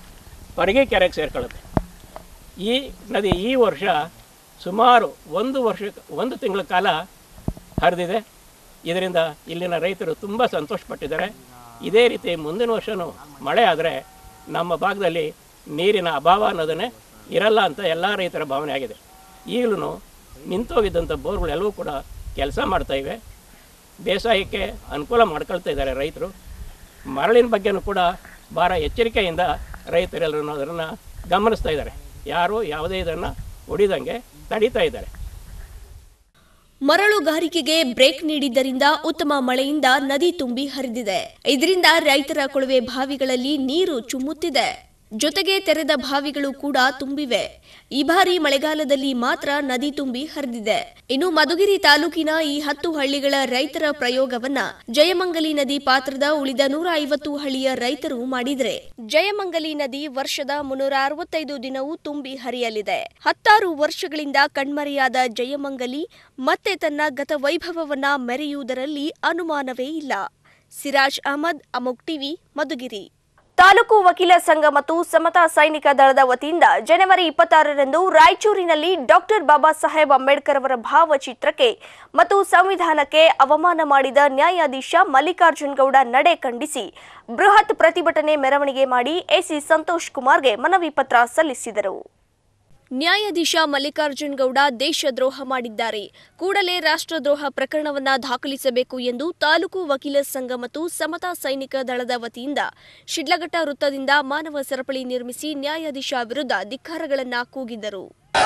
ಹೊರಗೆ ಕೆರೆಗೆ ಸೇರ್ಕೊಳ್ಳುತ್ತೆ. ಈ ನದಿ ಈ ವರ್ಷ ಸುಮಾರು ಒಂದು ತಿಂಗಳ ಕಾಲ ಹರಿದಿದೆ. ಇದರಿಂದ ಇಲ್ಲಿನ ರೈತರು ತುಂಬ ಸಂತೋಷಪಟ್ಟಿದ್ದಾರೆ. ಇದೇ ರೀತಿ ಮುಂದಿನ ವರ್ಷವೂ ಮಳೆ ಆದರೆ ನಮ್ಮ ಭಾಗದಲ್ಲಿ ನೀರಿನ ಅಭಾವ ಅನ್ನೋದನ್ನೇ ಇರಲ್ಲ ಅಂತ ಎಲ್ಲ ರೈತರ ಭಾವನೆ ಆಗಿದೆ. ಈಗಲೂ ನಿಂತೋಗಿದ್ದಂಥ ಬೋರ್ಗಳೆಲ್ಲವೂ ಕೂಡ ಕೆಲಸ ಮಾಡ್ತಾಯಿವೆ. ಬೇಸಾಯಕ್ಕೆ ಅನುಕೂಲ ಮಾಡ್ಕೊಳ್ತಾ ಇದ್ದಾರೆ ರೈತರು. ಮರಳಿನ ಬಗ್ಗೆನೂ ಕೂಡ ಭಾಳ ಎಚ್ಚರಿಕೆಯಿಂದ ರೈತರೆಲ್ಲರೂ ಅದನ್ನು ಗಮನಿಸ್ತಾ ಇದ್ದಾರೆ. ಯಾರು ಯಾವುದೇ ಇದನ್ನು ಹೊಡಿದಂಗೆ ತಡೀತಾ ಇದ್ದಾರೆ. ಮರಳುಗಾರಿಕೆಗೆ ಬ್ರೇಕ್ ನೀಡಿದ್ದರಿಂದ ಉತ್ತಮ ಮಳೆಯಿಂದ ನದಿ ತುಂಬಿ ಹರಿದಿದೆ. ಇದರಿಂದ ರೈತರ ಕೊಳವೆ ಬಾವಿಗಳಲ್ಲಿ ನೀರು ಚುಮ್ಮುತ್ತಿದೆ. ಜೊತೆಗೆ ತೆರೆದ ಬಾವಿಗಳು ಕೂಡ ತುಂಬಿವೆ. ಈ ಬಾರಿ ಮಳೆಗಾಲದಲ್ಲಿ ಮಾತ್ರ ನದಿ ತುಂಬಿ ಹರಿದಿದೆ. ಇನ್ನು ಮಧುಗಿರಿ ತಾಲೂಕಿನ ಈ 10 ಹಳ್ಳಿಗಳ ರೈತರ ಪ್ರಯೋಗವನ್ನ ಜಯಮಂಗಲಿ ನದಿ ಪಾತ್ರದ ಉಳಿದ 150 ಹಳ್ಳಿಯ ರೈತರು ಮಾಡಿದ್ರೆ ಜಯಮಂಗಲಿ ನದಿ ವರ್ಷದ 365 ದಿನವೂ ತುಂಬಿ ಹರಿಯಲಿದೆ. 16 ವರ್ಷಗಳಿಂದ ಕಣ್ಮರೆಯಾದ ಜಯಮಂಗಲಿ ಮತ್ತೆ ತನ್ನ ಗತ ವೈಭವವನ್ನ ಮೆರೆಯುವುದರಲ್ಲಿ ಅನುಮಾನವೇ ಇಲ್ಲ. ಸಿರಾಜ್ ಅಹಮದ್, ಅಮೋಕ್ ಟಿವಿ, ಮಧುಗಿರಿ. ತಾಲೂಕು ವಕೀಲ ಸಂಘ ಮತ್ತು ಸಮತಾ ಸೈನಿಕ ದಳದ ವತಿಯಿಂದ ಜನವರಿ 26ರಂದು ರಾಯಚೂರಿನಲ್ಲಿ ಡಾಕ್ಟರ್ ಬಾಬಾ ಸಾಹೇಬ್ ಅಂಬೇಡ್ಕರ್ ಅವರ ಭಾವಚಿತ್ರಕ್ಕೆ ಮತ್ತು ಸಂವಿಧಾನಕ್ಕೆ ಅವಮಾನ ಮಾಡಿದ ನ್ಯಾಯಾಧೀಶ ಮಲ್ಲಿಕಾರ್ಜುನ್ ಗೌಡ ನಡೆ ಖಂಡಿಸಿ ಬೃಹತ್ ಪ್ರತಿಭಟನೆ ಮೆರವಣಿಗೆ ಮಾಡಿ ಎಸಿ ಸಂತೋಷ್ ಕುಮಾರ್ಗೆ ಮನವಿ ಪತ್ರ ಸಲ್ಲಿಸಿದರು. ನ್ಯಾಯಾಧೀಶ ಮಲ್ಲಿಕಾರ್ಜುನ್ ಗೌಡ ದೇಶದ್ರೋಹ ಮಾಡಿದ್ದಾರೆ. ಕೂಡಲೇ ರಾಷ್ಟ್ರದ್ರೋಹ ಪ್ರಕರಣವನ್ನ ದಾಖಲಿಸಬೇಕು ಎಂದು ತಾಲೂಕು ವಕೀಲ ಸಂಘ ಮತ್ತು ಸಮತಾ ಸೈನಿಕ ದಳದ ವತಿಯಿಂದ ಶಿಡ್ಲಘಟ್ಟ ವೃತ್ತದಿಂದ ಮಾನವ ಸರಪಳಿ ನಿರ್ಮಿಸಿ ನ್ಯಾಯಾಧೀಶ ವಿರುದ್ಧ ಧಿಕ್ಕಾರಗಳನ್ನ ಕೂಗಿದರು.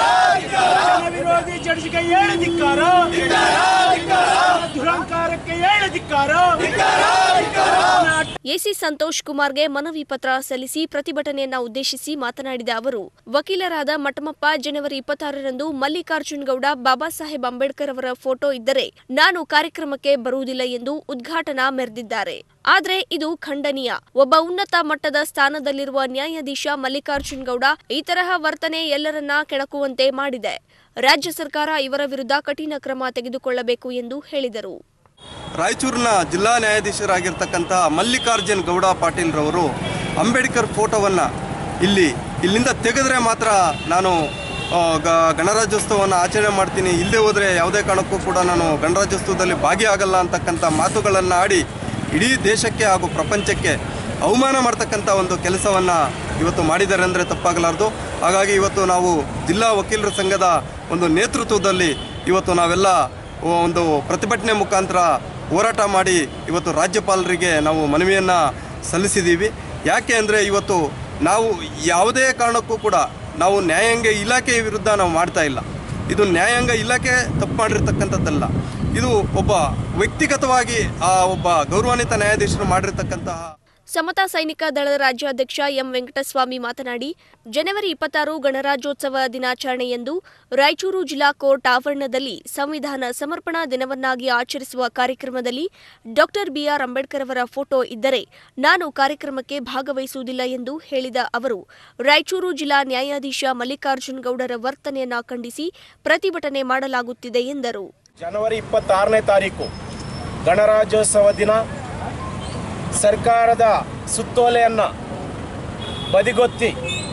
ಎಸಿ ಸಂತೋಷ್ ಕುಮಾರ್ಗೆ ಮನವಿ ಪತ್ರ ಸಲ್ಲಿಸಿ ಪ್ರತಿಭಟನೆಯನ್ನ ಉದ್ದೇಶಿಸಿ ಮಾತನಾಡಿದ ಅವರು, ವಕೀಲರಾದ ಮಠಮಪ್ಪ ಜನವರಿ 26ರಂದು ಮಲ್ಲಿಕಾರ್ಜುನ್ ಗೌಡ ಬಾಬಾ ಸಾಹೇಬ್ ಅಂಬೇಡ್ಕರ್ ಅವರ ಫೋಟೋ ಇದ್ದರೆ ನಾನು ಕಾರ್ಯಕ್ರಮಕ್ಕೆ ಬರುವುದಿಲ್ಲ ಎಂದು ಉದ್ಘಾಟನಾ ಮೆರೆದಿದ್ದಾರೆ. ಆದರೆ ಇದು ಖಂಡನೀಯ. ಒಬ್ಬ ಉನ್ನತ ಮಟ್ಟದ ಸ್ಥಾನದಲ್ಲಿರುವ ನ್ಯಾಯಾಧೀಶ ಮಲ್ಲಿಕಾರ್ಜುನ್ ಗೌಡ ಈ ತರಹ ವರ್ತನೆ ಎಲ್ಲರನ್ನ ಕೆಣಕುವಂತೆ ಮಾಡಿದೆ. ರಾಜ್ಯ ಸರ್ಕಾರ ಇವರ ವಿರುದ್ಧ ಕಠಿಣ ಕ್ರಮ ತೆಗೆದುಕೊಳ್ಳಬೇಕು ಎಂದು ಹೇಳಿದರು. ರಾಯಚೂರಿನ ಜಿಲ್ಲಾ ನ್ಯಾಯಾಧೀಶರಾಗಿರ್ತಕ್ಕಂತಹ ಮಲ್ಲಿಕಾರ್ಜುನ್ ಗೌಡ ಪಾಟೀಲ್ ರವರು ಅಂಬೇಡ್ಕರ್ ಫೋಟೋವನ್ನು ಇಲ್ಲಿಂದ ತೆಗೆದರೆ ಮಾತ್ರ ನಾನು ಗಣರಾಜ್ಯೋತ್ಸವವನ್ನು ಆಚರಣೆ ಮಾಡ್ತೀನಿ, ಇಲ್ಲದೆ ಹೋದರೆ ಯಾವುದೇ ಕಾರಣಕ್ಕೂ ಕೂಡ ನಾನು ಗಣರಾಜ್ಯೋತ್ಸವದಲ್ಲಿ ಭಾಗಿಯಾಗಲ್ಲ ಅಂತಕ್ಕಂಥ ಮಾತುಗಳನ್ನು ಆಡಿ ಇಡೀ ದೇಶಕ್ಕೆ ಹಾಗೂ ಪ್ರಪಂಚಕ್ಕೆ ಅವಮಾನ ಮಾಡ್ತಕ್ಕಂಥ ಒಂದು ಕೆಲಸವನ್ನು ಇವತ್ತು ಮಾಡಿದ್ದಾರೆ ಅಂದರೆ ತಪ್ಪಾಗಲಾರದು. ಹಾಗಾಗಿ ಇವತ್ತು ನಾವು ಜಿಲ್ಲಾ ವಕೀಲರ ಸಂಘದ ಒಂದು ನೇತೃತ್ವದಲ್ಲಿ ಇವತ್ತು ನಾವೆಲ್ಲ ಒಂದು ಪ್ರತಿಭಟನೆ ಮುಖಾಂತರ ಹೋರಾಟ ಮಾಡಿ ಇವತ್ತು ರಾಜ್ಯಪಾಲರಿಗೆ ನಾವು ಮನವಿಯನ್ನು ಸಲ್ಲಿಸಿದ್ದೀವಿ. ಯಾಕೆ ಅಂದರೆ ಇವತ್ತು ನಾವು ಯಾವುದೇ ಕಾರಣಕ್ಕೂ ಕೂಡ ನಾವು ನ್ಯಾಯಾಂಗ ಇಲಾಖೆಯ ವಿರುದ್ಧ ನಾವು ಮಾಡ್ತಾ ಇಲ್ಲ. ಇದು ನ್ಯಾಯಾಂಗ ಇಲಾಖೆ ತಪ್ಪು ಮಾಡಿರ್ತಕ್ಕಂಥದ್ದಲ್ಲ. ಇದು ಒಬ್ಬ ವ್ಯಕ್ತಿಗತವಾಗಿ ಒಬ್ಬ ಗೌರವಾನ್ವಿತ ನ್ಯಾಯಾಧೀಶರು ಮಾಡಿರ್ತಕ್ಕಂತಹ. ಸಮತಾ ಸೈನಿಕ ದಳದ ರಾಜ್ಯಾಧ್ಯಕ್ಷ ಎಂ ವೆಂಕಟಸ್ವಾಮಿ ಮಾತನಾಡಿ, ಜನವರಿ 26 ಗಣರಾಜ್ಯೋತ್ಸವ ದಿನಾಚರಣೆಯಂದು ರಾಯಚೂರು ಜಿಲ್ಲಾ ಕೋರ್ಟ್ ಆವರಣದಲ್ಲಿ ಸಂವಿಧಾನ ಸಮರ್ಪಣಾ ದಿನವನ್ನಾಗಿ ಆಚರಿಸುವ ಕಾರ್ಯಕ್ರಮದಲ್ಲಿ ಡಾಕ್ಟರ್ ಬಿಆರ್ ಅಂಬೇಡ್ಕರ್ ಅವರ ಫೋಟೋ ಇದ್ದರೆ ನಾನು ಕಾರ್ಯಕ್ರಮಕ್ಕೆ ಭಾಗವಹಿಸುವುದಿಲ್ಲ ಎಂದು ಹೇಳಿದ ಅವರು, ರಾಯಚೂರು ಜಿಲ್ಲಾ ನ್ಯಾಯಾಧೀಶ ಮಲ್ಲಿಕಾರ್ಜುನ್ ಗೌಡರ ವರ್ತನೆಯನ್ನ ಖಂಡಿಸಿ ಪ್ರತಿಭಟನೆ ಮಾಡಲಾಗುತ್ತಿದೆ ಎಂದರು. ಜನವರಿ 26ನೇ ತಾರೀಕು ಗಣರಾಜ್ಯೋತ್ಸವ ದಿನ ಸರ್ಕಾರದ ಸುತ್ತೋಲೆಯನ್ನು ಬದಿಗೊತ್ತಿ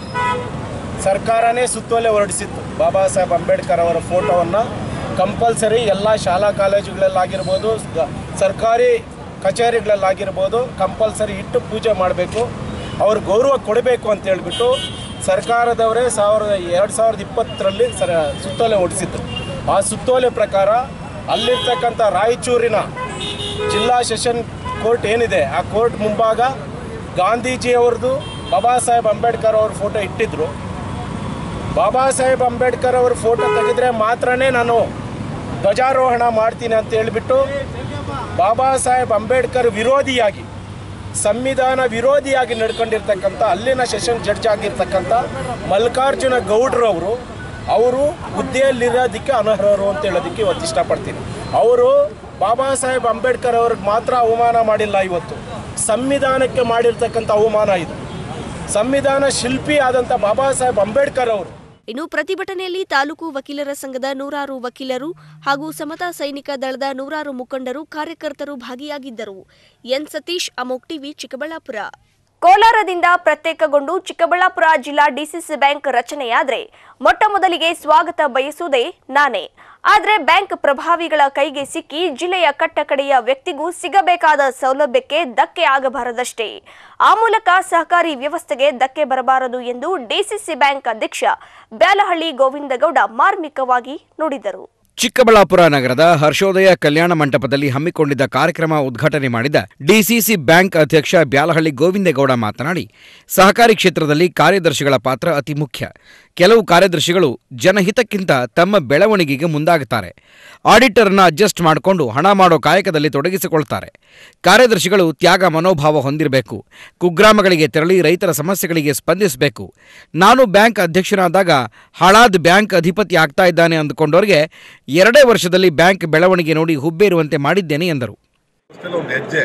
ಸರ್ಕಾರನೇ ಸುತ್ತೋಲೆ ಹೊರಡಿಸಿತ್ತು. ಬಾಬಾ ಸಾಹೇಬ್ ಅಂಬೇಡ್ಕರ್ ಅವರ ಫೋಟೋವನ್ನು ಕಂಪಲ್ಸರಿ ಎಲ್ಲ ಶಾಲಾ ಕಾಲೇಜುಗಳಲ್ಲಾಗಿರ್ಬೋದು, ಸರ್ಕಾರಿ ಕಚೇರಿಗಳಲ್ಲಾಗಿರ್ಬೋದು ಕಂಪಲ್ಸರಿ ಇಟ್ಟು ಪೂಜೆ ಮಾಡಬೇಕು, ಅವ್ರ ಗೌರವ ಕೊಡಬೇಕು ಅಂತ ಹೇಳಿಬಿಟ್ಟು ಸರ್ಕಾರದವರೇ 2020ರಲ್ಲಿ ಸುತ್ತೋಲೆ ಹೊರಡಿಸಿತ್ತು. ಆ ಸುತ್ತೋಲೆ ಪ್ರಕಾರ ಅಲ್ಲಿರ್ತಕ್ಕಂಥ ರಾಯಚೂರಿನ ಜಿಲ್ಲಾ ಸೆಷನ್ ಕೋರ್ಟ್ ಏನಿದೆ ಆ ಕೋರ್ಟ್ ಮುಂಭಾಗ ಗಾಂಧೀಜಿಯವ್ರದ್ದು ಬಾಬಾ ಸಾಹೇಬ್ ಅಂಬೇಡ್ಕರ್ ಅವ್ರ ಫೋಟೋ ಇಟ್ಟಿದ್ರು. ಬಾಬಾ ಸಾಹೇಬ್ ಅಂಬೇಡ್ಕರ್ ಅವ್ರ ಫೋಟೋ ತೆಗೆದ್ರೆ ಮಾತ್ರನೇ ನಾನು ಧ್ವಜಾರೋಹಣ ಮಾಡ್ತೀನಿ ಅಂತ ಹೇಳಿಬಿಟ್ಟು ಬಾಬಾ ಸಾಹೇಬ್ ಅಂಬೇಡ್ಕರ್ ವಿರೋಧಿಯಾಗಿ, ಸಂವಿಧಾನ ವಿರೋಧಿಯಾಗಿ ನಡ್ಕೊಂಡಿರ್ತಕ್ಕಂಥ ಅಲ್ಲಿನ ಸೆಷನ್ ಜಡ್ಜ್ ಆಗಿರ್ತಕ್ಕಂಥ ಮಲ್ಲಿಕಾರ್ಜುನ ಗೌಡ್ರವರು ಅವರು ಹುದ್ದೆಯಲ್ಲಿರೋದಕ್ಕೆ ಅನರ್ಹರು ಅಂತ ಹೇಳೋದಕ್ಕೆ ಇವತ್ತು ಇಷ್ಟಪಡ್ತೀನಿ. ಅವರು ಬಾಬಾ ಸಾಹೇಬ್ ಅಂಬೇಡ್ಕರ್ ಅವ್ರಿಗೆ ಮಾತ್ರ ಅವಮಾನ ಮಾಡಿಲ್ಲ, ಇವತ್ತು ಸಂವಿಧಾನಕ್ಕೆ ಮಾಡಿರ್ತಕ್ಕಂಥ ಅವಮಾನ ಇದು. ಸಂವಿಧಾನ ಶಿಲ್ಪಿ ಆದಂಥ ಬಾಬಾ ಸಾಹೇಬ್ ಅಂಬೇಡ್ಕರ್ ಅವರು. ಇನ್ನು ಪ್ರತಿಭಟನೆಯಲ್ಲಿ ತಾಲೂಕು ವಕೀಲರ ಸಂಘದ 100 ವಕೀಲರು ಹಾಗೂ ಸಮತಾ ಸೈನಿಕ ದಳದ 100 ಮುಖಂಡರು, ಕಾರ್ಯಕರ್ತರು ಭಾಗಿಯಾಗಿದ್ದರು. N Satish, Amogh TV, Chikkaballapur. ಕೋಲಾರದಿಂದ ಪ್ರತ್ಯೇಕಗೊಂಡು ಚಿಕ್ಕಬಳ್ಳಾಪುರ ಜಿಲ್ಲಾ ಡಿಸಿಸಿ ಬ್ಯಾಂಕ್ ರಚನೆಯಾದರೆ ಮೊಟ್ಟ ಮೊದಲಿಗೆ ಸ್ವಾಗತ ಬಯಸುವುದೇ ನಾನೇ. ಆದರೆ ಬ್ಯಾಂಕ್ ಪ್ರಭಾವಿಗಳ ಕೈಗೆ ಸಿಕ್ಕಿ ಜಿಲ್ಲೆಯ ಕಟ್ಟಕಡೆಯ ವ್ಯಕ್ತಿಗೂ ಸಿಗಬೇಕಾದ ಸೌಲಭ್ಯಕ್ಕೆ ಧಕ್ಕೆ ಆಗಬಾರದಷ್ಟೇ. ಆ ಮೂಲಕ ಸಹಕಾರಿ ವ್ಯವಸ್ಥೆಗೆ ಧಕ್ಕೆ ಬರಬಾರದು ಎಂದು ಡಿಸಿಸಿ ಬ್ಯಾಂಕ್ ಅಧ್ಯಕ್ಷ ಬ್ಯಾಲಹಳ್ಳಿ ಗೋವಿಂದಗೌಡ ಮಾರ್ಮಿಕವಾಗಿ ನುಡಿದರು. ಚಿಕ್ಕಬಳ್ಳಾಪುರ ನಗರದ ಹರ್ಷೋದಯ ಕಲ್ಯಾಣ ಮಂಟಪದಲ್ಲಿ ಹಮ್ಮಿಕೊಂಡಿದ್ದ ಕಾರ್ಯಕ್ರಮ ಉದ್ಘಾಟನೆ ಮಾಡಿದ ಡಿಸಿಸಿ ಬ್ಯಾಂಕ್ ಅಧ್ಯಕ್ಷ ಬ್ಯಾಲಹಳ್ಳಿ ಗೋವಿಂದೇಗೌಡ ಮಾತನಾಡಿ, ಸಹಕಾರಿ ಕ್ಷೇತ್ರದಲ್ಲಿ ಕಾರ್ಯದರ್ಶಿಗಳ ಪಾತ್ರ ಅತಿ ಮುಖ್ಯ. ಕೆಲವು ಕಾರ್ಯದರ್ಶಿಗಳು ಜನಹಿತಕ್ಕಿಂತ ತಮ್ಮ ಬೆಳವಣಿಗೆಗೆ ಮುಂದಾಗುತ್ತಾರೆ. ಆಡಿಟರ್ನ ಅಡ್ಜಸ್ಟ್ ಮಾಡಿಕೊಂಡು ಹಣ ಮಾಡೋ ಕಾಯಕದಲ್ಲಿ ತೊಡಗಿಸಿಕೊಳ್ತಾರೆ. ಕಾರ್ಯದರ್ಶಿಗಳು ತ್ಯಾಗ ಮನೋಭಾವ ಹೊಂದಿರಬೇಕು. ಕುಗ್ರಾಮಗಳಿಗೆ ತೆರಳಿ ರೈತರ ಸಮಸ್ಯೆಗಳಿಗೆ ಸ್ಪಂದಿಸಬೇಕು. ನಾನು ಬ್ಯಾಂಕ್ ಅಧ್ಯಕ್ಷನಾದಾಗ ಹಾಳಾದ ಬ್ಯಾಂಕ್ ಅಧಿಪತಿ ಆಗ್ತಾ ಇದ್ದಾನೆ ಅಂದುಕೊಂಡವರಿಗೆ 2 ವರ್ಷದಲ್ಲಿ ಬ್ಯಾಂಕ್ ಬೆಳವಣಿಗೆ ನೋಡಿ ಹುಬ್ಬೇರುವಂತೆ ಮಾಡಿದ್ದೇನೆ ಎಂದರು. ಒಂದು ಹೆಜ್ಜೆ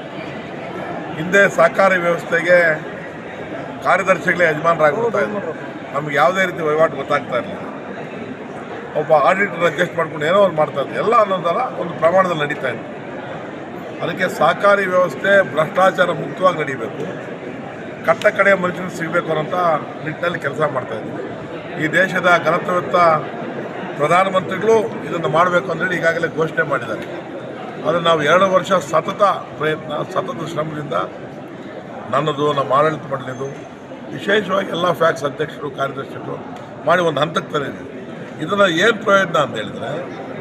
ಹಿಂದೆ ಸಹಕಾರಿ ವ್ಯವಸ್ಥೆಗೆ ಕಾರ್ಯದರ್ಶಿಗಳೇ ಯಜಮಾನರಾಗ್ಬಿಡ್ತಾ ಇದ್ರು. ನಮ್ಗೆ ಯಾವುದೇ ರೀತಿ ವಹಿವಾಟು ಗೊತ್ತಾಗ್ತಾ ಇರಲಿಲ್ಲ. ಒಬ್ಬ ಆಡಿಟರ್ ಅಡ್ಜಸ್ಟ್ ಮಾಡ್ಕೊಂಡು ಏನೋ ಒಂದು ಮಾಡ್ತಾ ಇದ್ರು. ಎಲ್ಲ ಅನ್ನೋದರ ಒಂದು ಪ್ರಮಾಣದಲ್ಲಿ ನಡೀತಾ ಇತ್ತು. ಅದಕ್ಕೆ ಸಹಕಾರಿ ವ್ಯವಸ್ಥೆ ಭ್ರಷ್ಟಾಚಾರ ಮುಕ್ತವಾಗಿ ನಡೀಬೇಕು, ಕಟ್ಟ ಕಡೆಯ ಮನುಷ್ಯನಿಗೆ ಸಿಗಬೇಕು ಅನ್ನೋಂಥ ನಿಟ್ಟಿನಲ್ಲಿ ಕೆಲಸ ಮಾಡ್ತಾ ಇದ್ವಿ. ಈ ದೇಶದ ಘನತ್ವಯುತ ಪ್ರಧಾನಮಂತ್ರಿಗಳು ಇದನ್ನು ಮಾಡಬೇಕು ಅಂತೇಳಿ ಈಗಾಗಲೇ ಘೋಷಣೆ ಮಾಡಿದ್ದಾರೆ. ಅದನ್ನು ನಾವು 2 ವರ್ಷ ಸತತ ಪ್ರಯತ್ನ, ಸತತ ಶ್ರಮದಿಂದ ನನ್ನದು, ನಮ್ಮ ಆಡಳಿತ ಮಂಡಳಿದು, ವಿಶೇಷವಾಗಿ ಎಲ್ಲ ಫ್ಯಾಕ್ಸ್ ಅಧ್ಯಕ್ಷರು, ಕಾರ್ಯದರ್ಶಿಗಳು ಮಾಡಿ ಒಂದು ಹಂತಕ್ಕೆ ತಂದಿದ್ದೀವಿ. ಇದನ್ನು ಏನು ಪ್ರಯೋಜನ ಅಂತ ಹೇಳಿದರೆ,